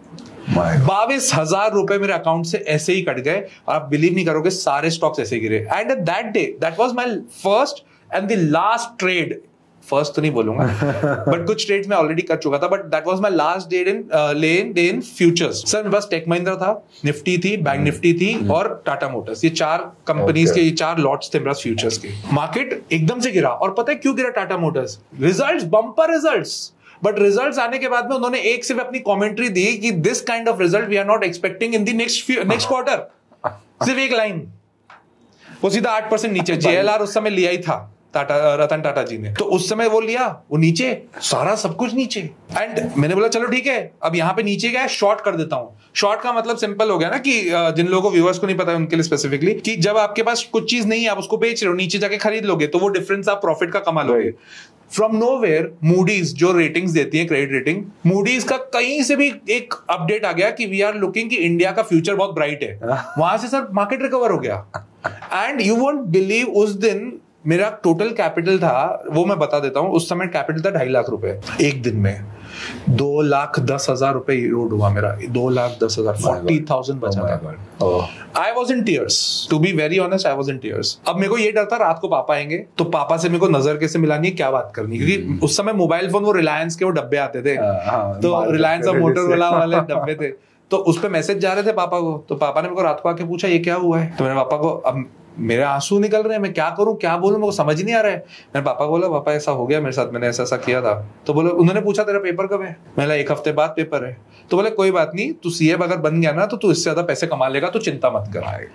बाईस हजार रुपए मेरे अकाउंट से ऐसे ही कट गए और आप बिलीव नहीं करोगे, सारे स्टॉक्स ऐसे गिरे। And that day that was my first and the last trade. First तो नहीं बोलूंगा बट कुछ ट्रेड्स मैं ऑलरेडी कर चुका था, but that was my last day in लेन डे इन फ्यूचर्स। सर मेरे पास टेक महिंद्रा था, निफ्टी थी, बैंक निफ्टी थी और टाटा मोटर्स। ये चार कंपनीज के, ये चार लॉट्स थे मेरे पास फ्यूचर्स के। मार्केट एकदम से गिरा और पता है क्यों गिरा Tata Motors? Results, bumper results. But results आने के बाद में उन्होंने एक सिर्फ अपनी कमेंट्री दी कि this kind of result we are not expecting in the next next quarter. सिर्फ एक लाइन, वो सीधा आठ परसेंट नीचे। जेएलआर उस समय लिया ही था टाटा, रतन टाटा जी ने, तो उस समय वो लिया, वो नीचे, सारा सब कुछ नीचे। एंड मैंने बोला चलो ठीक है, अब यहाँ पे नीचे गया, शॉर्ट कर देता हूँ। शॉर्ट का मतलब सिंपल हो गया ना, कि जिन लोगों को, व्यूअर्स को नहीं पता है उनके लिए स्पेसिफिकली, कि जब आपके पास कुछ चीज नहीं है, आप उसको बेच रहे हो, नीचे जाके खरीद लोगे, तो वो डिफरेंस आप प्रॉफिट का कमा लोगे। फ्रॉम नोवेयर मूडीज जो रेटिंग्स देती है, क्रेडिट रेटिंग, मूडीज का कहीं से भी एक अपडेट आ गया कि वी आर लुकिंग कि इंडिया का फ्यूचर बहुत ब्राइट है। वहां से सर मार्केट रिकवर हो गया। एंड यू वोंट बिलीव, उस दिन मेरा टोटल कैपिटल था, वो मैं बता देता हूं, उस समय कैपिटल था ढाई लाख रुपए। एक दिन में दो लाख दस हजार रुपए इरोड हुआ मेरा। दो लाख दस हजार फोर्टी थाउजेंड बचा था। I was in tears, to be very honest, I was in tears. अब मेरे को ये डर था रात को पापा आएंगे, तो पापा से मेरे को नजर कैसे मिलानी है, क्या बात करनी, क्योंकि उस समय मोबाइल फोन वो रिलायंस के वो डब्बे आते थे, तो रिलायंस और मोटोरोला वाले डब्बे थे, तो उस पर मैसेज जा रहे थे पापा को। तो पापा ने मेरे को रात को आके पूछा ये क्या हुआ है, तो मेरे पापा को, अब मेरे आंसू निकल रहे हैं, मैं क्या करूं, क्या बोलूं, मेरे को समझ नहीं आ रहा है। मैंने पापा को बोला पापा ऐसा हो गया मेरे साथ, मैंने ऐसा ऐसा किया था। तो बोले, उन्होंने पूछा तेरा पेपर कब है? मैंने एक हफ्ते बाद पेपर है। तो बोले कोई बात नहीं, तू सीए अगर बन गया ना तो तू इससे ज्यादा पैसे कमा लेगा, तो चिंता मत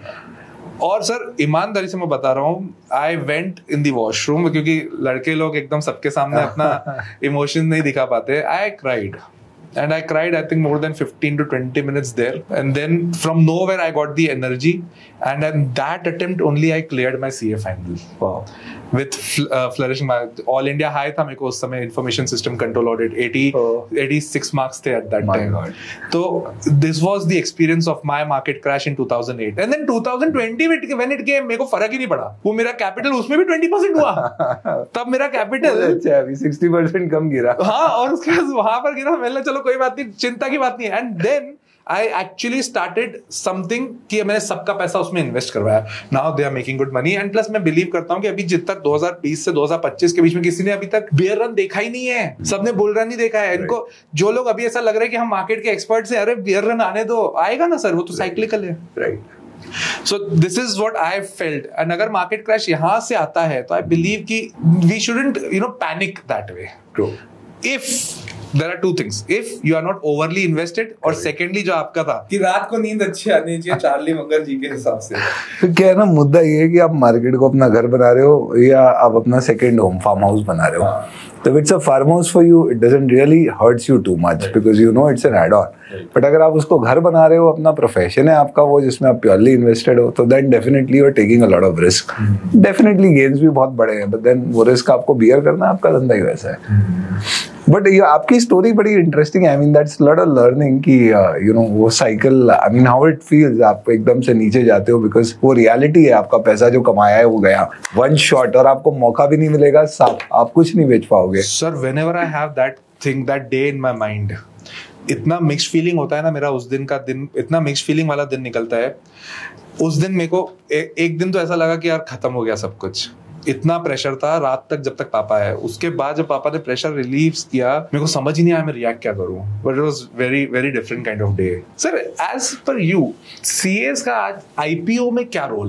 कर। और सर ईमानदारी से मैं बता रहा हूँ, I went in the washroom, क्योंकि लड़के लोग एकदम सबके सामने अपना इमोशन नहीं दिखा पाते। I cried and I cried I think more than fifteen to twenty minutes there, and then from nowhere I got the energy, and in that attempt only I cleared my C A final. Wow. With uh, flourishing my all India high था मेरे को उस समय, information system control audit, eighty oh. eighty-six marks थे at that my time. God. So this was the experience of my market crash in two thousand eight, and then twenty twenty when it came, मेरे को फर्क ही नहीं पड़ा। वो मेरा capital उसमें भी twenty percent हुआ। तब मेरा कैपिटल अच्छा अभी sixty percent कम गिरा। हाँ, और उसके बाद वहां पर गिरा। मैंने चलो कोई बात नहीं, चिंता की बात नहीं है। And then I actually started something कि मैंने सबका पैसा उसमें इन्वेस्ट करवाया। Now they are making good money, and plus मैं बिलीव करता हूँ कि अभी जितना दो हज़ार बीस से दो हज़ार पच्चीस के बीच में किसी ने अभी तक बेयर रन देखा ही नहीं है, सबने बुल रन ही देखा है। इनको जो लोग अभी ऐसा लग रहा है कि हम मार्केट के एक्सपर्ट्स हैं, अरे बेयर रन आने दो, आएगा ना सर, वो तो साइक्लिकल है। Right. So this is what I felt, and अगर मार्केट क्रैश यहाँ से आता है तो I believe कि we shouldn't you know panic that way. True. If there are two things, if you are not overly invested, और secondly जो आपका था कि रात को नींद अच्छी आनी चाहिए चार्ली मंगर जी के हिसाब से। तो क्या है ना, मुद्दा ये है कि आप मार्केट को अपना घर बना रहे हो या आप अपना सेकंड होम फार्म हाउस बना रहे हो। तो it's a farm house for you, it doesn't really hurts you too much because you know it's an add on. But अगर आप उसको घर बना रहे हो, अपना प्रोफेशन है आपका वो, जिसमें आप प्योरली इन्वेस्टेड हो, तो then definitely you are taking a lot of risk. Definitely gains भी बहुत बड़े हैं, बट देन वो रिस्क आपको बियर करना, आपका धंधा ही वैसा है। बट ये आपकी स्टोरी बड़ी इंटरेस्टिंग है। I mean that's lot of learning कि यू नो वो cycle, I mean how it feels, आप एकदम से नीचे जाते हो बिकॉज वो रियलिटी है, आपका पैसा जो कमाया है वो गया वन शॉट, और आपको मौका भी नहीं मिलेगा, साफ आप कुछ नहीं बेच पाओगे। Sir whenever I have that thing, that day in my mind, इतना मिक्स फीलिंग होता है ना मेरा। उस दिन का दिन इतना मिक्स फीलिंग वाला दिन निकलता है। उस दिन मेरे को ए, एक दिन तो ऐसा लगा कि यार खत्म हो गया सब कुछ। इतना प्रेशर था रात तक जब तक पापा आए। उसके बाद जब पापा ने प्रेशर रिलीव किया, मेरे को समझ ही नहीं आया मैं रिएक्ट क्या करूं। But it was very very different kind of day. Sir as per you, CS का आज आईपीओ में क्या रोल है?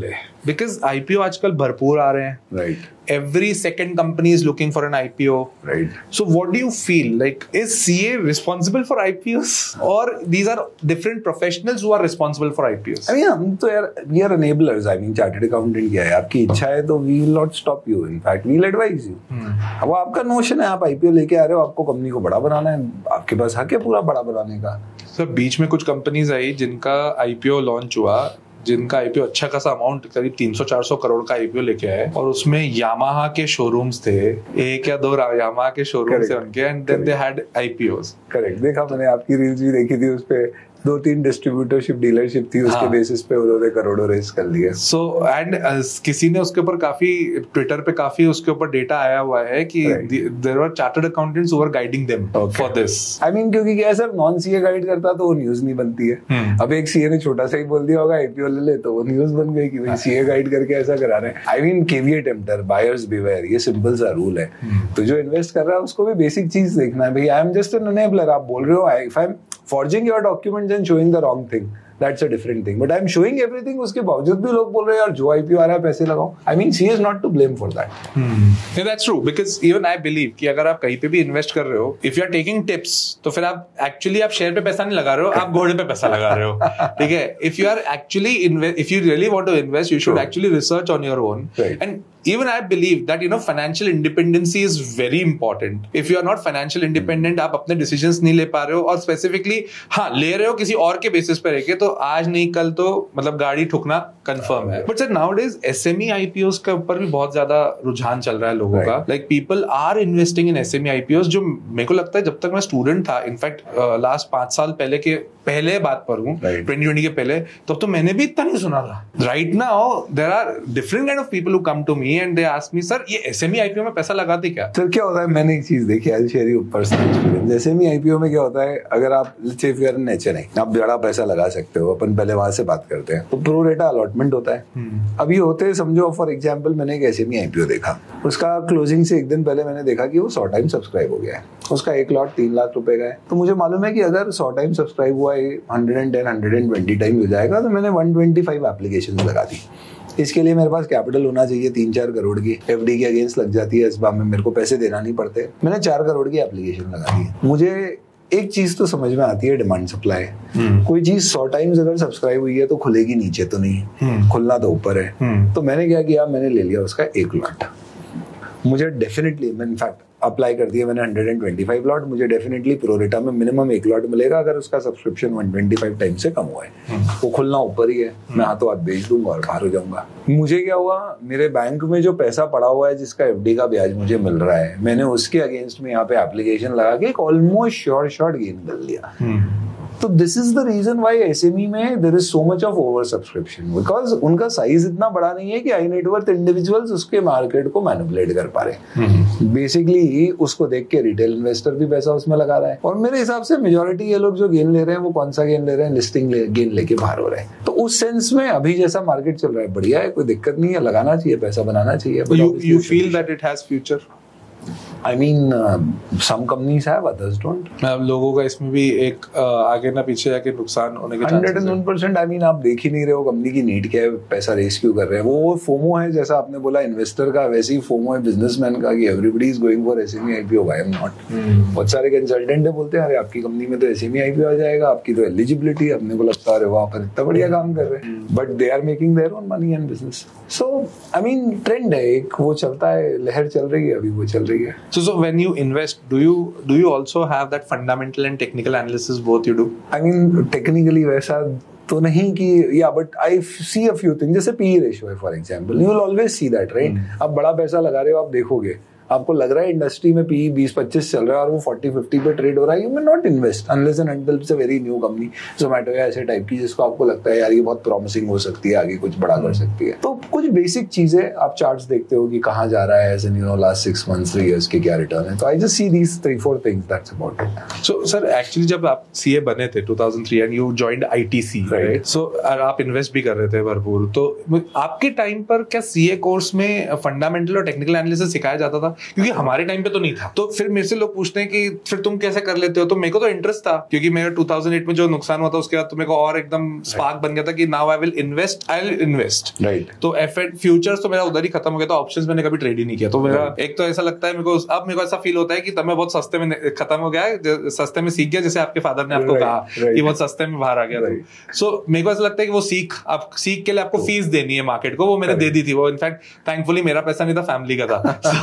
बिकॉज आईपीओ आजकल भरपूर आ रहे हैं, right? every second company is looking for an I P O. Right. So what do you feel? Like, is C A responsible for I P Os? Or these are different professionals who are responsible for I P Os? I mean, हम तो यार, we are enablers. I mean, chartered accountant क्या है? आपकी इच्छा है तो we will not stop you. In fact, we will advise you. Hmm. अब आपका नोशन है, आप I P O लेके आ रहे हो, आपको कंपनी को बड़ा बनाना है, आपके पास हक है पूरा बड़ा बनाने का. सर, बीच में कुछ कंपनीज आई जिनका I P O लॉन्च हुआ, जिनका आईपीओ अच्छा खासा अमाउंट करीब तीन सौ चार सौ करोड़ का आईपीओ लेके आए, और उसमें यामाहा के शोरूम्स थे, एक या दो यामाहा के शोरूम्स थे उनके, and then they had IPOs. Correct, देखा मैंने, आपकी रील्स भी देखी थी, उस पे दो तीन डिस्ट्रीब्यूटरशिप डीलरशिप थी, उसके बेसिस पे उन्होंने करोड़ों रेस कर लिए. सो एंड किसी ने उसके ऊपर काफी, ट्विटर पे काफी उसके ऊपर डेटा आया हुआ है कि there were chartered accountants who were guiding them for this. I mean, क्योंकि क्या है सर, नॉन सीए गाइड करता तो वो न्यूज नहीं बनती है. hmm. अब एक सीए ने छोटा सा ही बोल दिया होगा आईपीओ ले ले, तो वो न्यूज बन गई कि भाई सीए गाइड करके ऐसा करा रहे हैं. I mean, caveat emptor, buyers beware, ये सिंपल सा रूल है. hmm. तो जो इन्वेस्ट कर रहा है उसको भी बेसिक चीज देखना है. भाई, I am just an enabler. आप बोल रहे हो, if I am forging your documents and showing the wrong thing, that's a different thing. But I'm showing everything. उसके बावजूद भी लोग बोल रहे हैं यार जो आईपीओ आ रहा है पैसे लगाओ. I mean, C is not to blame for that. Hmm. Yeah, that's true. Because even I believe कि अगर आप कहीं पे भी इन्वेस्ट कर रहे हो, if you are taking tips, तो फिर आप एक्चुअली आप शेयर पे पैसा नहीं लगा रहे हो, आप घोड़े पे पैसा लगा रहे हो. ठीक है? If you are actually invest, if you really want to invest, you should sure. actually research on your own. Right. And even I believe that, you know, financial independency is very important. If you are not financial independent, आप अपने decisions नहीं ले पा रहे हो, और specifically हाँ ले रहे हो किसी और के basis पे रह के, तो आज नहीं कल तो मतलब गाड़ी ठुकना confirm है. But sir, nowadays S M E I P Os के ऊपर भी बहुत ज्यादा रुझान चल रहा है लोगों right. का. Like people are investing in S M E I P Os, जो मेरे को लगता है जब तक मैं स्टूडेंट था, इनफैक्ट लास्ट पांच साल पहले के पहले बात पर हूँ, ट्वेंटी ट्वेंटी के पहले, तब तो मैंने भी इतना नहीं सुना था. Right now there are different kind of people who come to me and they ask me, sir ये एसएमई आईपीओ में पैसा लगाते क्या? सर क्या होता है, मैंने एक चीज देखी, I share you personal experience. SME IPO में क्या होता है, अगर आप let's say if you are an HNI, आप बड़ा पैसा लगा सकते हो, अपन पहले वहां से बात करते हैं, तो प्रो रेटा अलॉटमेंट होता है. hmm. अभी होते हैं, समझो फॉर एग्जांपल मैंने एक एसएमई आईपीओ देखा, उसका क्लोजिंग से एक दिन पहले मैंने देखा कि वो सौ टाइम सब्सक्राइब हो गया है, उसका एक लॉट तीन लाख रुपए का है. तो मुझे मालूम है कि अगर सौ टाइम सब्सक्राइब हुआ है, hundred ten hundred twenty time हो जाएगा, तो मैंने वन ट्वेंटी फाइव एप्लीकेशन लगा दी. इसके लिए मेरे पास कैपिटल होना चाहिए तीन चार करोड़ की, एफडी के अगेंस्ट लग जाती है, इस बार में मेरे को पैसे देना नहीं पड़ते. मैंने चार करोड़ की एप्लीकेशन लगा दी. मुझे एक चीज तो समझ में आती है, डिमांड सप्लाई. hmm. कोई चीज सौ टाइम्स अगर सब्सक्राइब हुई है तो खुलेगी नीचे तो नहीं, hmm. खुलना तो ऊपर है. hmm. तो मैंने क्या किया, मैंने ले लिया उसका एक लॉट. मुझे डेफिनेटली, मैं इनफैक्ट अप्लाई कर दिया मैंने हंड्रेड ट्वेंटी फाइव लॉट, मुझे डेफिनेटली प्रोरेटा में मिनिमम एक लॉट मिलेगा अगर उसका subscription one twenty five time से कम हुआ है. hmm. वो खुलना ऊपर ही है, मैं हाथों हाथ बेच दूंगा और बाहर हो जाऊंगा. मुझे क्या हुआ, मेरे बैंक में जो पैसा पड़ा हुआ है जिसका एफडी का ब्याज मुझे मिल रहा है, मैंने उसके अगेंस्ट में यहाँ पे एप्लीकेशन लगा के एक ऑलमोस्ट श्योर शॉट गेन कर लिया. hmm. तो this is the reason why SME में there is so much of over subscription, because उनका साइज इतना बड़ा नहीं है कि हाई नेटवर्थ इंडिविजुअल्स उसके मार्केट को मैनिपुलेट कर पा रहे. बेसिकली उसको देख के रिटेल इन्वेस्टर भी पैसा उसमें लगा रहा है, और मेरे हिसाब से मेजॉरिटी ये लोग जो गेन ले रहे हैं वो कौन सा गेन ले रहे हैं, लिस्टिंग गेन लेके बाहर हो रहे हैं. तो उस सेंस में अभी जैसा मार्केट चल रहा है बढ़िया है, कोई दिक्कत नहीं है, लगाना चाहिए, पैसा बनाना चाहिए. You feel that it has future? I mean, uh, some companies have, others don't. लोगों का इसमें भी एक आगे ना पीछे जाके नुकसान होने के चांसेस हैं. Hundred percent. I mean, आप देख ही नहीं रहे हो कंपनी की नीड क्या है, पैसा रेस क्यों कर रहे हैं. वो वो फोमो है, जैसा आपने बोला इन्वेस्टर का, वैसे ही फोमो है बिजनेसमैन का कि everybody is going for SME IPO. I am not. बहुत सारे कंसल्टेंट है बोलते हैं अरे आपकी कंपनी में तो एसएमई आईपीओ आ जाएगा, आपकी तो एलिजिबिलिटी, अपने को लगता है वहां पर इतना बढ़िया काम कर रहे हैं, but they are making their own money and business. So I mean trend है, एक वो चलता है, लहर चल रही है, अभी वो चल रही है. So so when you invest, do you do you also have that fundamental and technical analysis both you do? I mean technically वैसा तो नहीं कि या but I see a few things, जैसे पीई रेशियो है for example, you will always see that right. आप बड़ा पैसा लगा रहे हो, आप देखोगे आपको लग रहा है इंडस्ट्री में पी बीस पच्चीस चल रहा है और वो फोर्टी फिफ्टी पे ट्रेड हो रहा है, you may not invest unless and until it's a very new company, Zomato या ऐसे टाइप की, जिसको आपको लगता है यार ये बहुत प्रॉमिसिंग हो सकती है, आगे कुछ बड़ा कर सकती है. तो कुछ बेसिक चीजें आप चार्ट्स देखते हो कि कहाँ जा रहा है, as an you know last six months three years के क्या रिटर्न है. तो I just see these three four things, that's about it. So sir actually जब आप सीए बने थे two thousand three and you joined ITC, right, so आप invest भी कर रहे थे भरपूर, तो आपके टाइम पर क्या सीए कोर्स में फंडामेंटल और टेक्निकल एनालिसिस सिखाया जाता था? क्योंकि हमारे टाइम पे तो नहीं था। तो फिर मेरे से लोग पूछते हैं कि फिर तुम कैसे कर लेते हो, तो मेरे को तो इंटरेस्ट था, क्योंकि मेरा टू थाउजेंड एट में जो नुकसान हुआ था उसके बाद तो मेरे को और एकदम स्पार्क बन गया था कि now I will invest, I will invest. Right. तो एफएड फ्यूचर्स तो मेरा उधर ही खत्म हो गया था, ऑप्शंस मैंने कभी ट्रेड ही नहीं किया। तो मेरा एक तो ऐसा लगता है मेरे को, अब मेरे को ऐसा फील होता है कि तब मैं बहुत सस्ते में खत्म हो गया है, सस्ते में सीख गया, जैसे आपके फादर ने आपको कहा कि बहुत सस्ते में बाहर आ गया। सो मेरे को ऐसा लगता है कि वो सीख, आप सीख के लिए आपको फीस देनी है मार्केट को, वो मैंने दे दी थी। वो इनफैक्ट थैंकफुली मेरा पैसा नहीं था, फैमिली का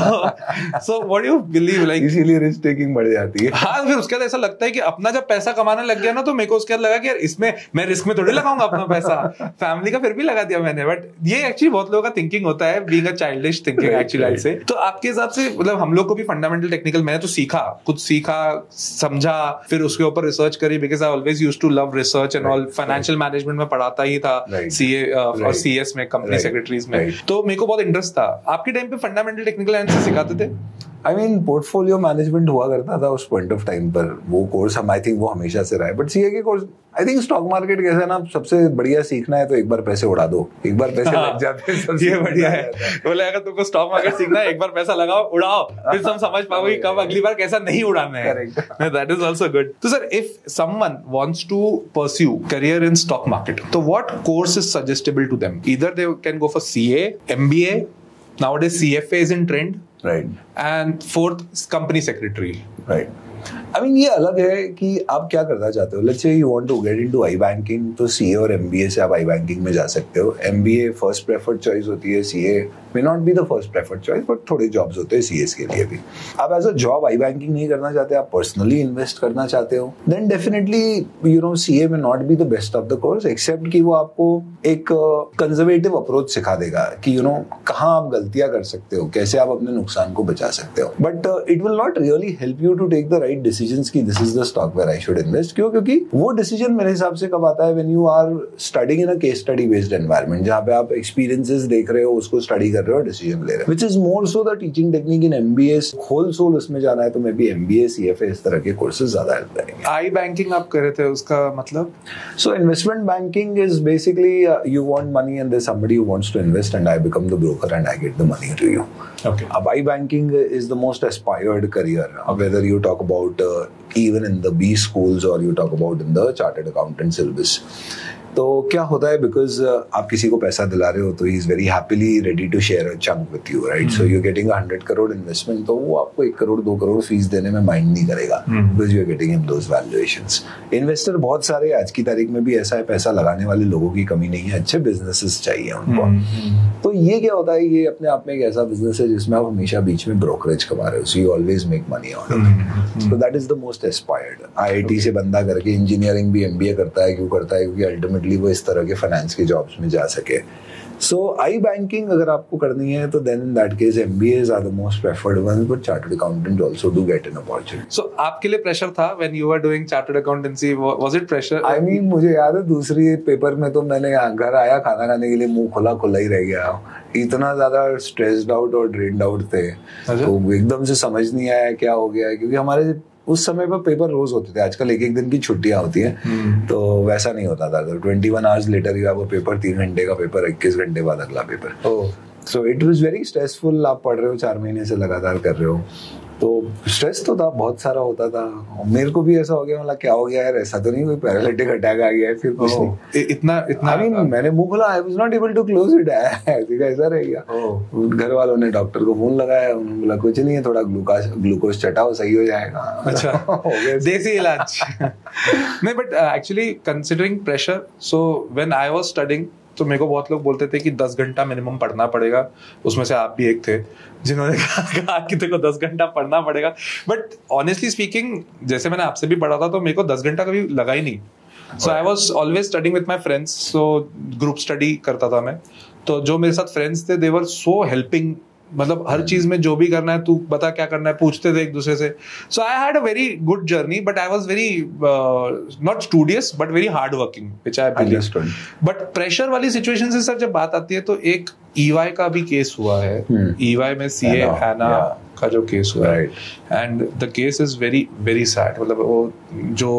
था। So what do you believe, like इसीलिए रिस्क टेकिंग बढ़ जाती है। हाँ, फिर उसके बाद ऐसा लगता है कि अपना जब पैसा कमाने लग गया ना, तो मेरे को उसके बाद लगा कि यार इसमें मैं रिस्क में थोड़ी लगाऊंगा अपना पैसा, फैमिली का फिर भी लगा दिया मैंने। बट ये एक्चुअली बहुत लोगों का थिंकिंग होता है, being a childish thinking actually से। तो आपके हिसाब से मतलब हम लोग को भी फंडामेंटल टेक्निकल, मैंने तो सीखा, कुछ सीखा, समझा, फिर उसके ऊपर रिसर्च करी, because I always used to love research and all. Financial management में पढ़ाता ही था, सीए और सीएस में, कंपनी सेक्रेटरीज में, तो मेरे को बहुत इंटरेस्ट था। आपके टाइम पे फंडामेंटल टेक्निकल एनालिसिस सिखाते थे? आई मीन पोर्टफोलियो मैनेजमेंट हुआ करता था उस पॉइंट ऑफ टाइम पर, वो कोर्स हम आई थिंक वो हमेशा से रहा है। बट सीए के course, I think stock market कैसे ना, सबसे बढ़िया सीखना है तो एक बार पैसे उड़ा दो, एक बार पैसे लग जाते हैं, ये बढ़िया है। बोले अगर तुमको स्टॉक मार्केट सीखना है, एक बार पैसा लगाओ, उड़ाओ, फिर तुम समझ पाओगे कि कब अगली बार कैसा नहीं उड़ाना है। That is also good. तो sir, if someone wants to pursue career in stock market, तो what course is suggestable to them? Either they can go for CA, MBA, nowadays C F A is in trend, right, and fourth company secretary, right. I mean, ये अलग है कि आप क्या करना चाहते हो। Let's say you want to get into I banking, तो सीए और एमबीए से आप आई बैंकिंग में जा सकते हो। एमबीए फर्स्ट प्रेफर्ड चॉइस होती है, CA may not be the first preferred choice, but थोड़े जॉब्स होते हैं सीएस के लिए भी। आप as a job I banking नहीं करना चाहते, आप पर्सनली इन्वेस्ट करना चाहते हो, then definitely you know CA में not be the best of the course, except कि वो आपको एक कंजर्वेटिव अप्रोच सिखा देगा कि यू नो कहाँ आप गलतियां कर सकते हो, कैसे आप अपने नुकसान को बचा सकते हो। But it will not really help you to take the right decisions कि this is the stock where I should invest. क्यों? क्योंकि वो डिसीजन मेरे हिसाब से कब आता है, when you are studying in a case study based environment, जहाँ पे आप एक्सपीरियंसेस देख रहे हो, उसको स्टडी कर रहे हो, डिसीजन ले रहे हो, which is more so the teaching technique in MBA. Whole soul उसमें जाना है तो मे बी एमबीए, सीएफए, इस तरह के कोर्सेज ज्यादा हेल्प करेंगे। आई बैंकिंग आप कर रहे थे, उसका मतलब? So investment banking is basically you want money and there somebody who wants to invest and I become the broker and I get the money to you. Okay. अब I banking is the most aspired career, whether you talk about uh, even in the B schools or you talk about in the chartered accountant syllabus. तो क्या होता है, because uh, आप किसी को पैसा दिला रहे हो तो he is very happily ready to share a chunk with you, right? So you getting hundred crore investment, तो वो आपको एक करोड़ दो करोड़ फीस देने में माइंड नहीं करेगा, because you are getting him those valuations. Investor बहुत सारे आज की तारीख में भी ऐसा है, पैसा लगाने वाले लोगों की कमी नहीं है, अच्छे बिजनेसेस चाहिए उनको। तो ये क्या होता है, ये अपने आप में एक ऐसा बिजनेस है जिसमें आप हमेशा बीच में ब्रोकरेज कमा रहे हो, so you always make money out of it. So that is the most aspired. IIT से बंदा करके इंजीनियरिंग भी एमबीए करता है, क्यों करता है? क्योंकि अल्टीमेटली वो इस तरह के फाइनेंस के जॉब्स में जा सके। सो आई बैंकिंग अगर आपको करनी है तो then in that case MBAs are the most preferred ones, but chartered accountant also do get an opportunity. So आपके लिए प्रेशर था when you were doing chartered accountancy? Was it pressure? I mean मुझे याद है दूसरी paper में तो मैंने घर आया खाना खाने के लिए मुंह खुला खुला ही रह गया, इतना ज्यादा स्ट्रेस्ड आउट और ड्रेन्ड आउट थे। तो एकदम से समझ नहीं आया क्या हो गया है, क्योंकि हमारे उस समय पर पेपर रोज होते थे, आजकल एक एक दिन की छुट्टियां होती हैं, तो वैसा नहीं होता था। Twenty one hours later you have a paper, तीन घंटे का पेपर, इक्कीस घंटे बाद अगला paper. So it was very stressful. आप पढ़ रहे हो, चार महीने से लगातार कर रहे हो, तो स्ट्रेस तो था, बहुत सारा होता था। मेरे को भी ऐसा हो गया, मतलब क्या हो गया यार, ऐसा तो नहीं कोई पैरालिटिक अटैक आ गया है, फिर कुछ नहीं, इतना इतना I mean, मैंने मुंह खोला, I was not able to close it, ऐसा रह गया। घर वालों ने डॉक्टर को फोन लगाया, उन्होंने बोला कुछ नहीं है, थोड़ा ग्लूकोज ग्लूकोज चटाओ, सही हो जाएगा। अच्छा, हो गया देसी इलाज। नहीं, but actually considering pressure, so when I was studying, तो मेरे को बहुत लोग बोलते थे कि दस घंटा मिनिमम पढ़ना पड़ेगा। उसमें से आप भी एक थे जिन्होंने कहा कि तेरे को दस घंटा पढ़ना पड़ेगा। बट ऑनेस्टली स्पीकिंग, जैसे मैंने आपसे भी पढ़ा था, तो मेरे को दस घंटा कभी लगा ही नहीं। So I was always studying with my friends, so group study करता था मैं। तो जो मेरे साथ फ्रेंड्स थे, दे वर सो हेल्पिंग, मतलब हर चीज में जो भी करना है, तू बता क्या करना है, पूछते थे एक दूसरे से। So I had a very good journey, but I was very not studious but very hard working, which I believe. But pressure वाली सिचुएशन से सर जब बात आती है, तो एक ईवाई का भी केस हुआ है। ईवाई में सीए हैना का जो केस हुआ है, and the case is very very sad. मतलब वो जो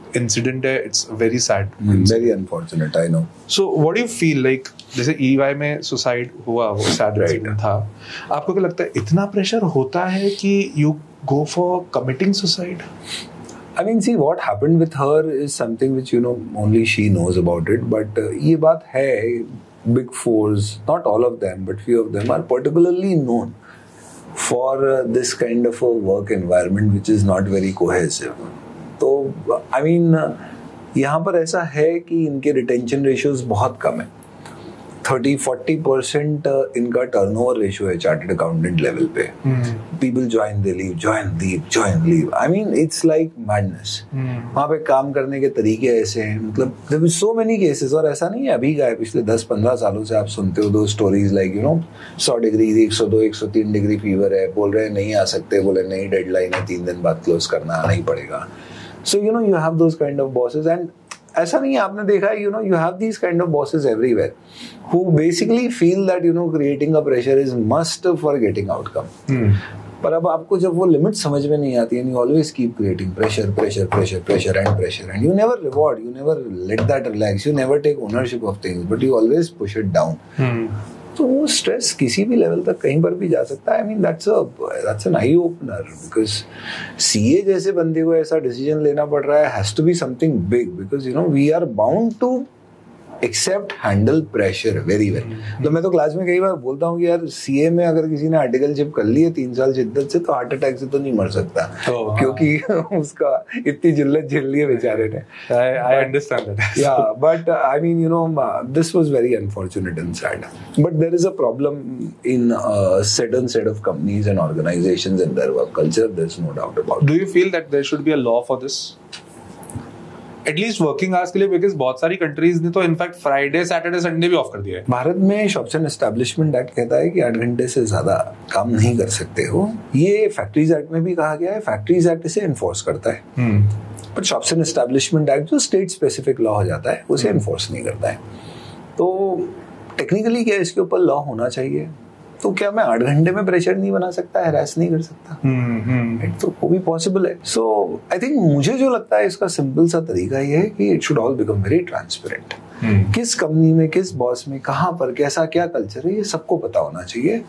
इंसिडेंट है, it's very sad, very unfortunate, I know. So what do you feel like, जैसे E Y में सुसाइड हुआ, वो सैड इंसिडेंट था, आपको क्या लगता है इतना प्रेशर होता है कि you go for committing suicide? I mean, see, what happened with her is something which, you know, only she knows about it. But uh, ये बात है, big fours, not all of them, but few of them are particularly known for uh, this kind of a work environment which is not very cohesive. तो I mean, uh, यहाँ पर ऐसा है कि इनके retention ratios बहुत कम है. थर्टी फोर्टी परसेंट इनका टर्नओवर रेशियो है चार्टर्ड अकाउंटेंट लेवल पे. People join, they leave, join, leave, join, leave. I mean it's like madness. वहाँ पे काम करने के तरीके ऐसे हैं, मतलब there is so many cases. और ऐसा नहीं है अभी का है, पिछले दस पंद्रह सालों से आप सुनते हो दो स्टोरीज लाइक यू नो सौ डिग्री, एक सौ दो, एक सौ तीन डिग्री फीवर है, बोल रहे हैं नहीं आ सकते, बोले नहीं डेडलाइन है, तीन दिन बाद क्लोज करना, आना ही पड़ेगा. So you know you have those kind of bosses. And ऐसा नहीं है, आपने देखा है, you know you have these kind of bosses everywhere who basically feel that you know creating a pressure is must for getting outcome. hmm. पर अब आपको जब वो लिमिट समझ में नहीं आती, and you always keep creating pressure, pressure, pressure, pressure and pressure, and you never reward, you never let that relax, you never take ownership of things, but you always push it down. hmm. तो वो stress किसी भी level तक कहीं पर भी जा सकता है. I mean that's a that's an eye opener, because CA जैसे बंदे को ऐसा डिसीजन लेना पड़ रहा है, has to be something big, because you know we are bound to accept handle pressure very well. तो मैं तो क्लास में कई बार बोलता हूँ कि यार सीए में अगर किसी ने आर्टिकलशिप कर ली है तीन साल शिद्दत से, तो हार्ट अटैक से तो नहीं मर सकता, oh, क्योंकि उसका इतनी जिल्लत झेल ली है बेचारे ने. I understand that. या but I mean you know this was very unfortunate and sad, but there is a problem in certain set of companies and organizations in their work culture. There's no doubt about it. Do you feel that there should be a law for this? At least working hours के लिए, because बहुत सारी countries ने तो in fact Friday Saturday Sunday भी off कर दिया है. भारत में शॉप्स एंड एस्टैब्लिशमेंट एक्ट कहता है कि आठ घंटे से ज्यादा काम नहीं कर सकते हो. ये फैक्ट्रीज एक्ट में भी कहा गया है, फैक्ट्रीज एक्ट इसे एनफोर्स करता है. But shops and establishment act जो स्टेट स्पेसिफिक लॉ हो जाता है उसे एनफोर्स नहीं करता है. तो टेक्निकली क्या इसके ऊपर लॉ होना चाहिए. तो क्या मैं आठ घंटे में प्रेशर नहीं बना सकता, हैरेस नहीं कर सकता? hmm. तो वो भी पॉसिबल है. सो आई थिंक मुझे जो लगता है इसका सिंपल सा तरीका ये है कि it should all become very transparent. किस कंपनी में, किस बॉस में, कहाँ पर कैसा क्या कल्चर है, ये सबको पता होना चाहिए.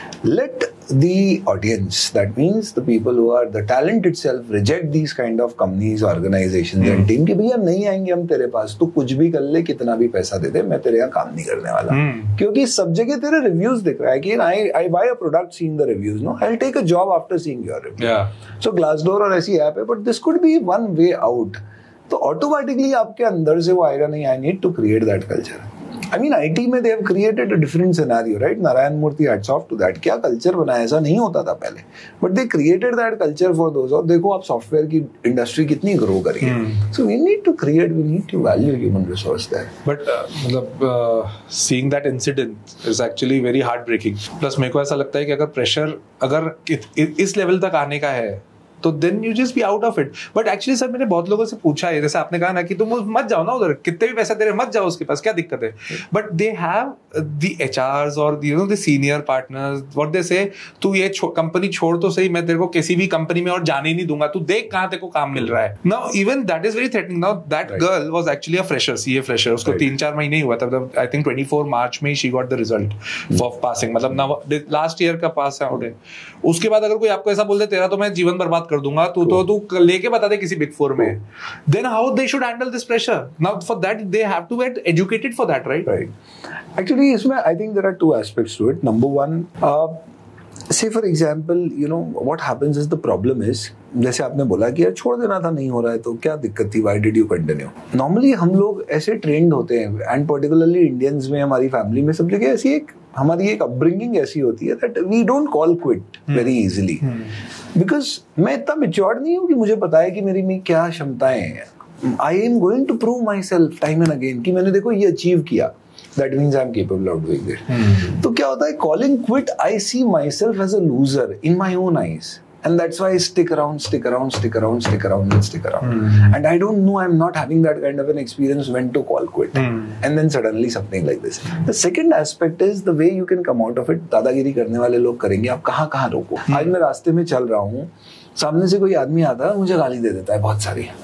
Let the audience, that means the people who are the talent itself, reject these kind of companies, organizations and team कि भैया नहीं आएंगे हम तेरे पास, तू कुछ भी कर ले, कितना भी पैसा दे दे, मैं तेरे यहाँ काम नहीं करने वाला. hmm. क्योंकि सब जगह तेरे रिव्यूज दिख रहा है कि I I buy a product seeing the reviews, no, I'll take a job after seeing your review. yeah. So Glassdoor और ऐसी ऐप है, but this could be one way out. तो ऑटोमेटिकली आपके अंदर से वो आएगा नहीं, I need to create that culture. I mean, I T में they have created a different scenario, right? Narayan Murthy hats off to that. क्या कल्चर बनाया, ऐसा नहीं होता था पहले, but they created that culture for those. और देखो आप सॉफ्टवेयर की इंडस्ट्री कितनी ग्रो करी है. So we need to create, we need to value human resource there. But uh, मतलब uh, seeing that incident is actually very heartbreaking. Plus मेरे को ऐसा लगता है कि अगर प्रेशर अगर इस लेवल तक आने का है, तो then you just be out of it. But actually sir मैंने बहुत लोगों से पूछा है, जैसे आपने कहा ना कि तुम मत जाओ ना उधर, कितने भी पैसा दे रहे मत जाओ उसके पास, क्या दिक्कत है. But they have the HRs और you know the senior partners, what they say, तू ये कंपनी छोड़ तो सही, मैं तेरे को किसी भी कंपनी में और जाने नहीं दूंगा, तू देख कहां तेरे को काम मिल रहा है. Now even that is very threatening. Now that girl was actually a fresher, CA fresher. उसको right. तीन चार महीने ही हुआ था. I think twenty four March में she got the result of passing, मतलब ना लास्ट ईयर का पास आउट है. उसके बाद अगर कोई आपको ऐसा बोल दे तेरा तो मैं जीवन बर्बाद कर दूंगा, तू तो लेके बता दे किसी बिग फोर में, then how they should handle this pressure. Now for that they have to get educated for that, right? Right. Actually इसमें I think there are two aspects to it. Number one, uh, say for example, you know what happens is the problem is, जैसे आपने बोला कि यार छोड़ देना था, नहीं हो रहा है तो क्या दिक्कत थी, why did you continue? Normally हम लोग ऐसे ट्रेंड होते हैं, and particularly Indians में, हमारी फैमिली में, सब जगह ऐसी एक हमारी एक अपब्रिंगिंग ऐसी होती है that we don't call quit very easily. Because मैं इतना मैच्योर्ड नहीं हूँ कि मुझे पता है कि मेरी में क्या क्षमताएं हैं. I am going to prove myself time and again कि मैंने देखो ये अचीव किया. That means I am capable of doing it. तो क्या होता है, calling quit, I see myself as a loser in my own eyes. And that's why I stick around, stick around, stick around, stick around, and stick around. Mm. And I don't know, I'm not having that kind of an experience when to call quit. Mm. And then suddenly something like this. The second aspect is the way you can come out of it. दादागिरी करने वाले लोग करेंगे, आप कहाँ कहाँ रोको. mm. आज मैं रास्ते में चल रहा हूँ, सामने से कोई आदमी आता है, मुझे गाली दे देता है बहुत सारी.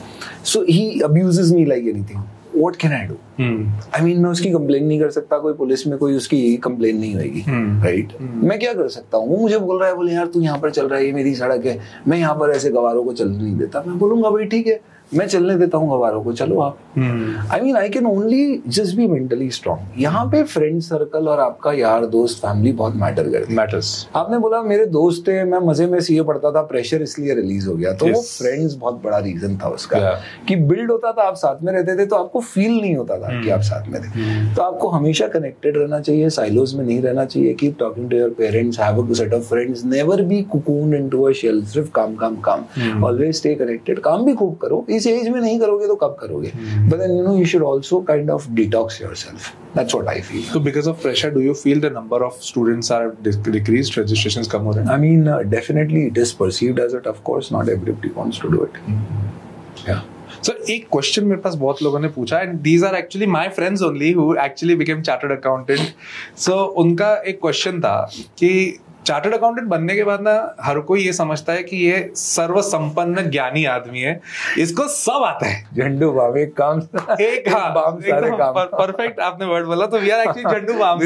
So he abuses me like anything. What can I do? Hmm. I mean, मैं उसकी कंप्लेन नहीं कर सकता, कोई पुलिस में कोई उसकी कंप्लेन नहीं होगी, राइट? मैं क्या कर सकता हूँ? वो मुझे बोल रहा है, बोले यार तू यहाँ पर चल रहा है, ये मेरी सड़क है, मैं यहाँ पर ऐसे गवारों को चलने नहीं देता। मैं बोलूंगा भाई ठीक है, मैं चलने देता हूँ गवारों को, चलो आप। I mean I can only just be mentally strong. यहाँ पे फ्रेंड सर्कल और आपका यार दोस्त फैमिली बहुत मैटर करती है। मैटर्स। आपने बोला मेरे दोस्त है, मैं मजे में सीए पढ़ता था, प्रेशर इसलिए रिलीज हो गया, तो yes. वो फ्रेंड्स बहुत बड़ा रीजन था उसका, yeah. कि बिल्ड होता था, आप साथ में रहते थे तो आपको फील नहीं होता था hmm. कि आप साथ में थे। hmm. तो आपको हमेशा कनेक्टेड रहना चाहिए, साइलोज में नहीं रहना चाहिए। Keep talking to your parents, have a set of friends, never be cocooned into a shell, सिर्फ काम काम काम। Always stay connected. काम भी खूब करो, इस एज में नहीं करोगे तो कब करोगे? But then you know you should also kind of detox yourself. That's what I feel. So because of pressure, do you feel the number of students are decreased, registrations come over? I mean, uh, definitely it is perceived as it. Of course, not everybody wants to do it. Yeah. So एक question मेरे पास बहुत लोगों ने पूछा, and these are actually my friends only who actually became chartered accountant. So उनका एक question था कि चार्टर्ड अकाउंटेंट बनने के बाद ना हर कोई ये समझता है कि ये सर्व संपन्न ज्ञानी आदमी है, इसको सब आता है। झंडू बाम, एक काम एक हाँ, बाम सारे काम। परफेक्ट आपने वर्ड बोला, तो we are actually Zandu balm.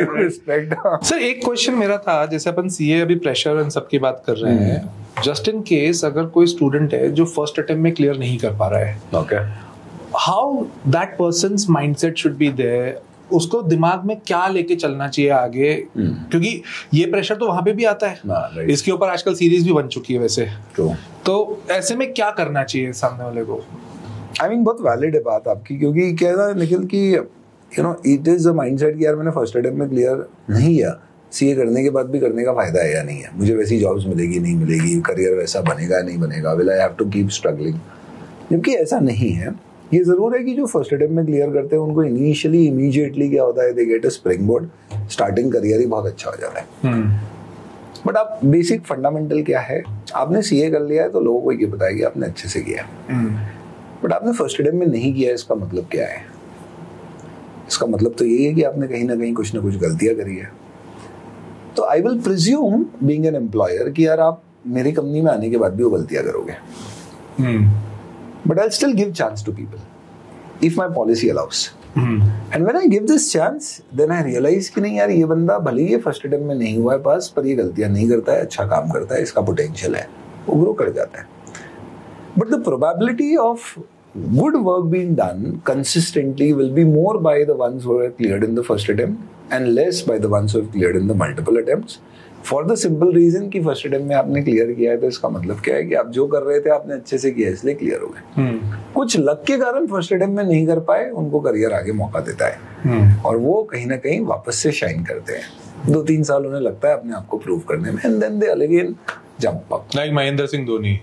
Sir एक क्वेश्चन मेरा था, जैसे अपन सीए अभी प्रेशर इन सब की बात कर रहे हैं, जस्ट इन केस अगर कोई स्टूडेंट है जो फर्स्ट अटेम्प्ट में क्लियर नहीं कर पा रहा है, okay, how that person's mindset should be there, उसको दिमाग में क्या लेके चलना चाहिए आगे? hmm. क्योंकि ये प्रेशर तो वहां पे भी आता है ना, right. इसके ऊपर आजकल सीरीज भी बन चुकी है वैसे। True. तो ऐसे में क्या करना चाहिए सामने वाले को? आई I मीन mean, बहुत वैलिड है बात आपकी, क्योंकि क्या है निखिल कि you know it is a mindset कि यार मैंने फर्स्ट अटेम्प्ट में क्लियर नहीं किया, सीए करने के बाद भी करने का फायदा है या नहीं है, मुझे वैसी जॉब्स मिलेगी नहीं मिलेगी, करियर वैसा बनेगा नहीं बनेगा, will I have to keep struggling? जबकि ऐसा नहीं है। ये जरूर है कि जो फर्स्ट अटेम्प्ट में क्लियर करते हैं उनको इनिशियली इमीडिएटली क्या होता है, they get a spring board, starting career ही बहुत अच्छा हो जाता है। बट आप बेसिक फंडामेंटल क्या है, आपने सीए कर लिया है तो लोगों को ये पता है कि आपने अच्छे से किया है, बट आपने फर्स्ट अटेम्प्ट में नहीं किया है, इसका मतलब क्या है? इसका मतलब तो यही है कि आपने कहीं ना कहीं कुछ ना कुछ गलतियां करी है। तो I will presume being an employer कि यार आप मेरी कंपनी में आने के बाद भी वो गलतियां करोगे, but I'll still give chance to people if my policy allows. Mm-hmm. And when I give this chance, then I realize कि नहीं यार ये बंदा भले ही ये फर्स्ट अटेम्प्ट में नहीं हुआ है पास, पर ये गलतियां नहीं करता है, अच्छा काम करता है, इसका पोटेंशियल है, वो ग्रो कर जाता है। But the probability of good work being done consistently will be more by the ones who are cleared in the first attempt and less by the ones who have cleared in the multiple attempts. For the simple reason कि first attempt में आपने clear किया है, तो इसका मतलब क्या है कि आप जो कर रहे थे आपने अच्छे से किया, इसलिए क्लियर हो गए। hmm. कुछ लक के कारण फर्स्ट अटेम्प्ट में नहीं कर पाए, उनको करियर आगे मौका देता है, hmm. और वो कहीं ना कहीं वापस से शाइन करते हैं। दो तीन साल उन्हें लगता है अपने आप को प्रूव करने में, and then they again jump up, like Mahendra Singh Dhoni.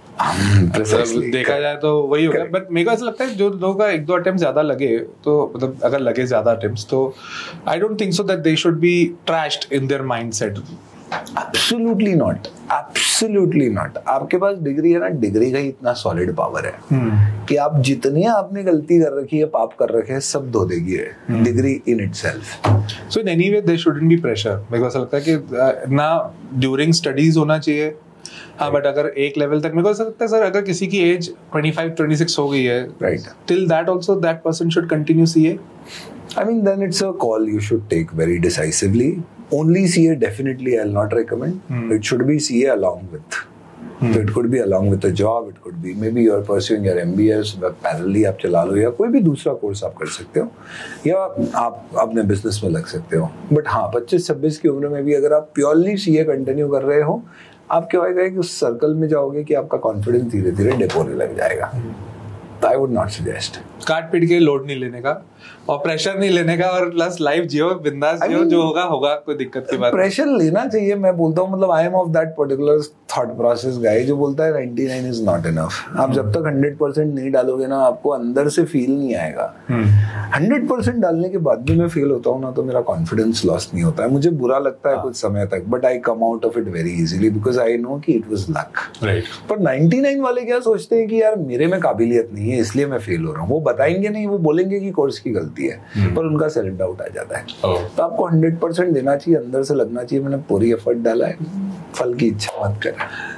देखा जाए तो वही होगा, बट मेरे को ऐसा लगता है जो लोगों का एक दो अटेम्प्ट ज्यादा लगे, तो मतलब अगर लगे ज्यादा अटेम्प्ट्स, तो I don't think so that they should be trashed in their mindset. Absolutely not, absolutely not. आपके पास डिग्री है ना, डिग्री का ही इतना सॉलिड पावर है hmm. कि आप जितनी आपने गलती कर रखी है, पाप कर रखे हैं, सब धो देगी है degree in itself. So in any way there shouldn't be pressure. मेरे को ऐसा लगता है कि ना ड्यूरिंग स्टडीज होना चाहिए, हाँ, बट अगर एक लेवल तक, मेरे को ऐसा लगता है सर अगर किसी की एज पच्चीस छब्बीस हो गई है, right, till that also that person should continue CA. I mean then it's a call you should take very decisively. Only C A definitely I'll not recommend. Hmm. It should be C A along with. Hmm. So it could be along with a job. It could be maybe you are pursuing your M B A, parallelly आप चला लो, या कोई भी दूसरा course आप कर सकते हो, या आप अपने बिजनेस में लग सकते हो। बट हाँ, पच्चीस छब्बीस की उम्र में भी अगर आप प्योरली C A कंटिन्यू कर रहे हो, आप क्या होगा कि उस सर्कल में जाओगे कि आपका कॉन्फिडेंस धीरे धीरे डिप होने लग जाएगा। तो आई वुड नॉट सजेस्ट। काट पीट के लोड नहीं लेने का और प्रेशर नहीं लेने का, और प्लस लाइफ जियो, बिंदास जियो, जो होगा होगा, कोई दिक्कत की बात। प्रेशर लेना चाहिए, मैं बोलता हूँ, मतलब I am of that particular thought process guy जो बोलता है निन्यानवे इज नॉट इनफ। आप जब तक हंड्रेड परसेंट नहीं डालोगे ना, आपको अंदर से फील नहीं आएगा। हंड्रेड परसेंट डालने के बाद भी मैं फील होता हूँ ना, तो मेरा कॉन्फिडेंस लॉस नहीं होता है, मुझे बुरा लगता है कुछ समय तक, but I come out of it very easily because I know कि इट वाज लक। पर निन्यानवे वाले क्या सोचते हैं कि यार मेरे में काबिलियत नहीं है इसलिए मैं फेल हो रहा हूँ। वो बताएंगे नहीं, वो बोलेंगे कि कोर्स की गलती है, पर उनका सेल्फ डाउट आ जाता है। तो आपको हंड्रेड परसेंट देना चाहिए, अंदर से लगना चाहिए मैंने पूरी एफर्ट डाला है, फल की इच्छा मत कर।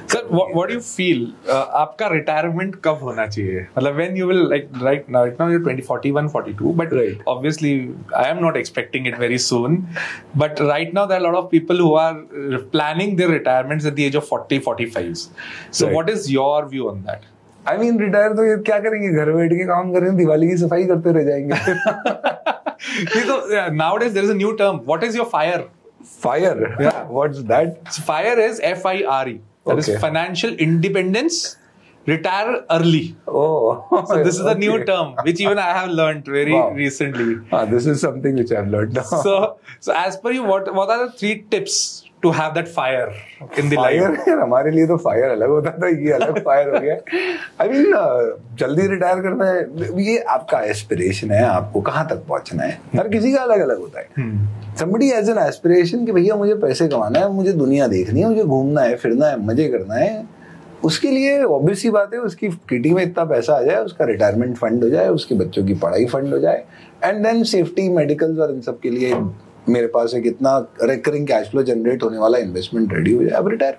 Sir, what what do you feel? Uh, आपका retirement कब होना चाहिए? मतलब when you will like right now, right now you're twenty, forty-one, forty-two, but right. obviously I am not expecting it very soon. But right now there are a lot of people who are planning their retirements at the age of forty, forty-five. So right. what is your view on that? I mean, retire तो ये क्या करेंगे, घर बैठ के काम करेंगे, दिवाली की सफाई करते रह जाएंगे. So nowadays there is a new term. What is your FIRE? FIRE? Yeah. What's that? So FIRE is F I R E. That okay. is financial independence. Retire early. Oh, so this is okay. a new term which even I have learned very wow. recently. Ah, this is something which I have learned now. So, so as per you, what what are the three tips to have that fire in the fire, life? यार हमारे लिए तो fire अलग होता था, ये अलग fire हो गया. आई मीन जल्दी रिटायर करना है, ये आपका एस्पिरेशन है, आपको कहाँ तक पहुंचना है, हर किसी का अलग अलग होता है. somebody has an aspiration कि भैया मुझे पैसे कमाना है, मुझे दुनिया देखनी है, मुझे घूमना है, फिरना है, मजे करना है. उसके लिए ऑब्वियस सी बात है, उसकी किटी में इतना पैसा आ जाए, उसका रिटायरमेंट फंड हो जाए, उसके बच्चों की पढ़ाई फंड हो जाए, एंड देन सेफ्टी, मेडिकल और इन सब के लिए मेरे पास एक इतना रिकरिंग कैश फ्लो जनरेट होने वाला इन्वेस्टमेंट रेडी हो जाए, अब रिटायर.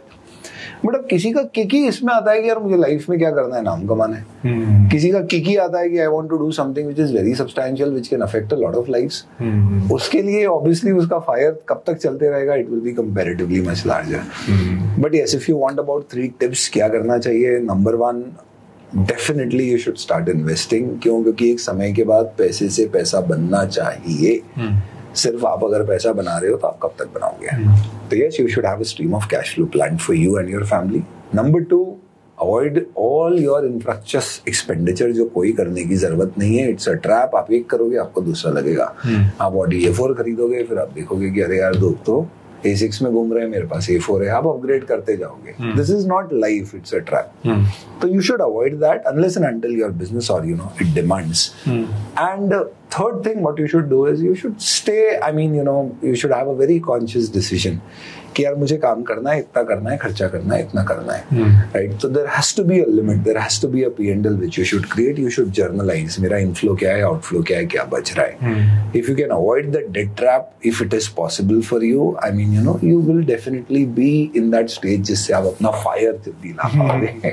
बट अब किसी का किकी इसमें आता है कि यार मुझे लाइफ में क्या करना है, नाम कमाना है. hmm. किसी का किकी आता है कि I want to do something which is very substantial, which can affect a lot of lives. उसके लिए ऑब्वियसली उसका फायर कब तक चलते रहेगा, it will be comparatively much larger. But yes, if you want about three tips, क्या करना चाहिए. Number one, definitely you should start investing. क्यों? क्योंकि एक समय के बाद पैसे से पैसा बनना चाहिए. hmm. सिर्फ आप अगर पैसा बना रहे हो तो आप कब तक बनाओगे. तो yes, you should have a stream of cash flow plan for you and your family. Number two, avoid all your infrastructure expenditure जो कोई करने की जरूरत नहीं है. It's a trap. आप एक करोगे आपको दूसरा लगेगा. hmm. आप ऑडी ए फोर खरीदोगे, फिर आप देखोगे कि अरे यार दो तो ए सिक्स में घूम रहे हैं, मेरे पास ए फोर है, आप अपग्रेड करते जाओगे. This is not life, it's a trap. तो you should avoid that unless and until your business और you know it demands. And third thing what you should do is you should stay, I mean you know you should have a very conscious decision कि यार मुझे काम करना है, इतना करना है, खर्चा करना है, इतना करना है. hmm. right? So there has to be a limit, there has to be a P and L which you should create. You should journalize मेरा इनफ्लो क्या है, आउटफ्लो क्या है, क्या बच रहा है. hmm. If you can avoid the debt trap, if it is possible for you, I mean you know you will definitely be in that stage जिससे आप अपना fire दिला पाओगे.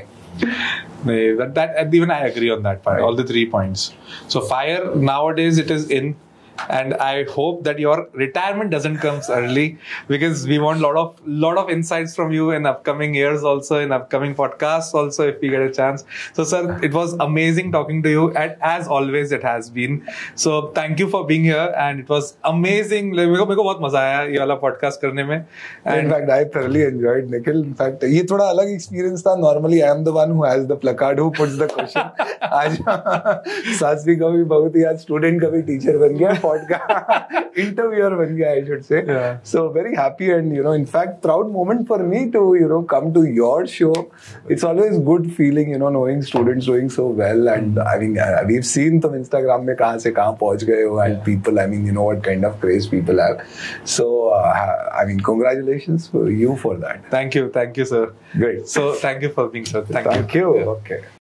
That, that even I agree on that part. Right. All the three points. So FIRE nowadays it is in, and I hope that your retirement doesn't come early, because we want lot of lot of insights from you in upcoming years, also in upcoming podcasts, also if we get a chance. So sir, it was amazing talking to you, and as always it has been. So thank you for being here, and it was amazing. मेरे को मेरे को बहुत मजा आया ये वाला podcast करने में. And in fact, I thoroughly enjoyed, Nikhil. In fact, ये थोड़ा अलग experience था. Normally, I am the one who has the placard, who puts the question. आज सास भी कभी बहुत ही आज student कभी teacher बन गया. podcast interviewer बन गया, I should say. Yeah. So very happy, and you know, in fact, proud moment for me to you know come to your show. It's always good feeling, you know, knowing students doing so well, and I mean, we've seen तुम Instagram में कहाँ से कहाँ पहुँच गए हो, and people, I mean, you know what kind of craze people have. So uh, I mean, congratulations for you for that. Thank you, thank you, sir. Great. So thank you for being sir. Thank, thank you. you. Okay.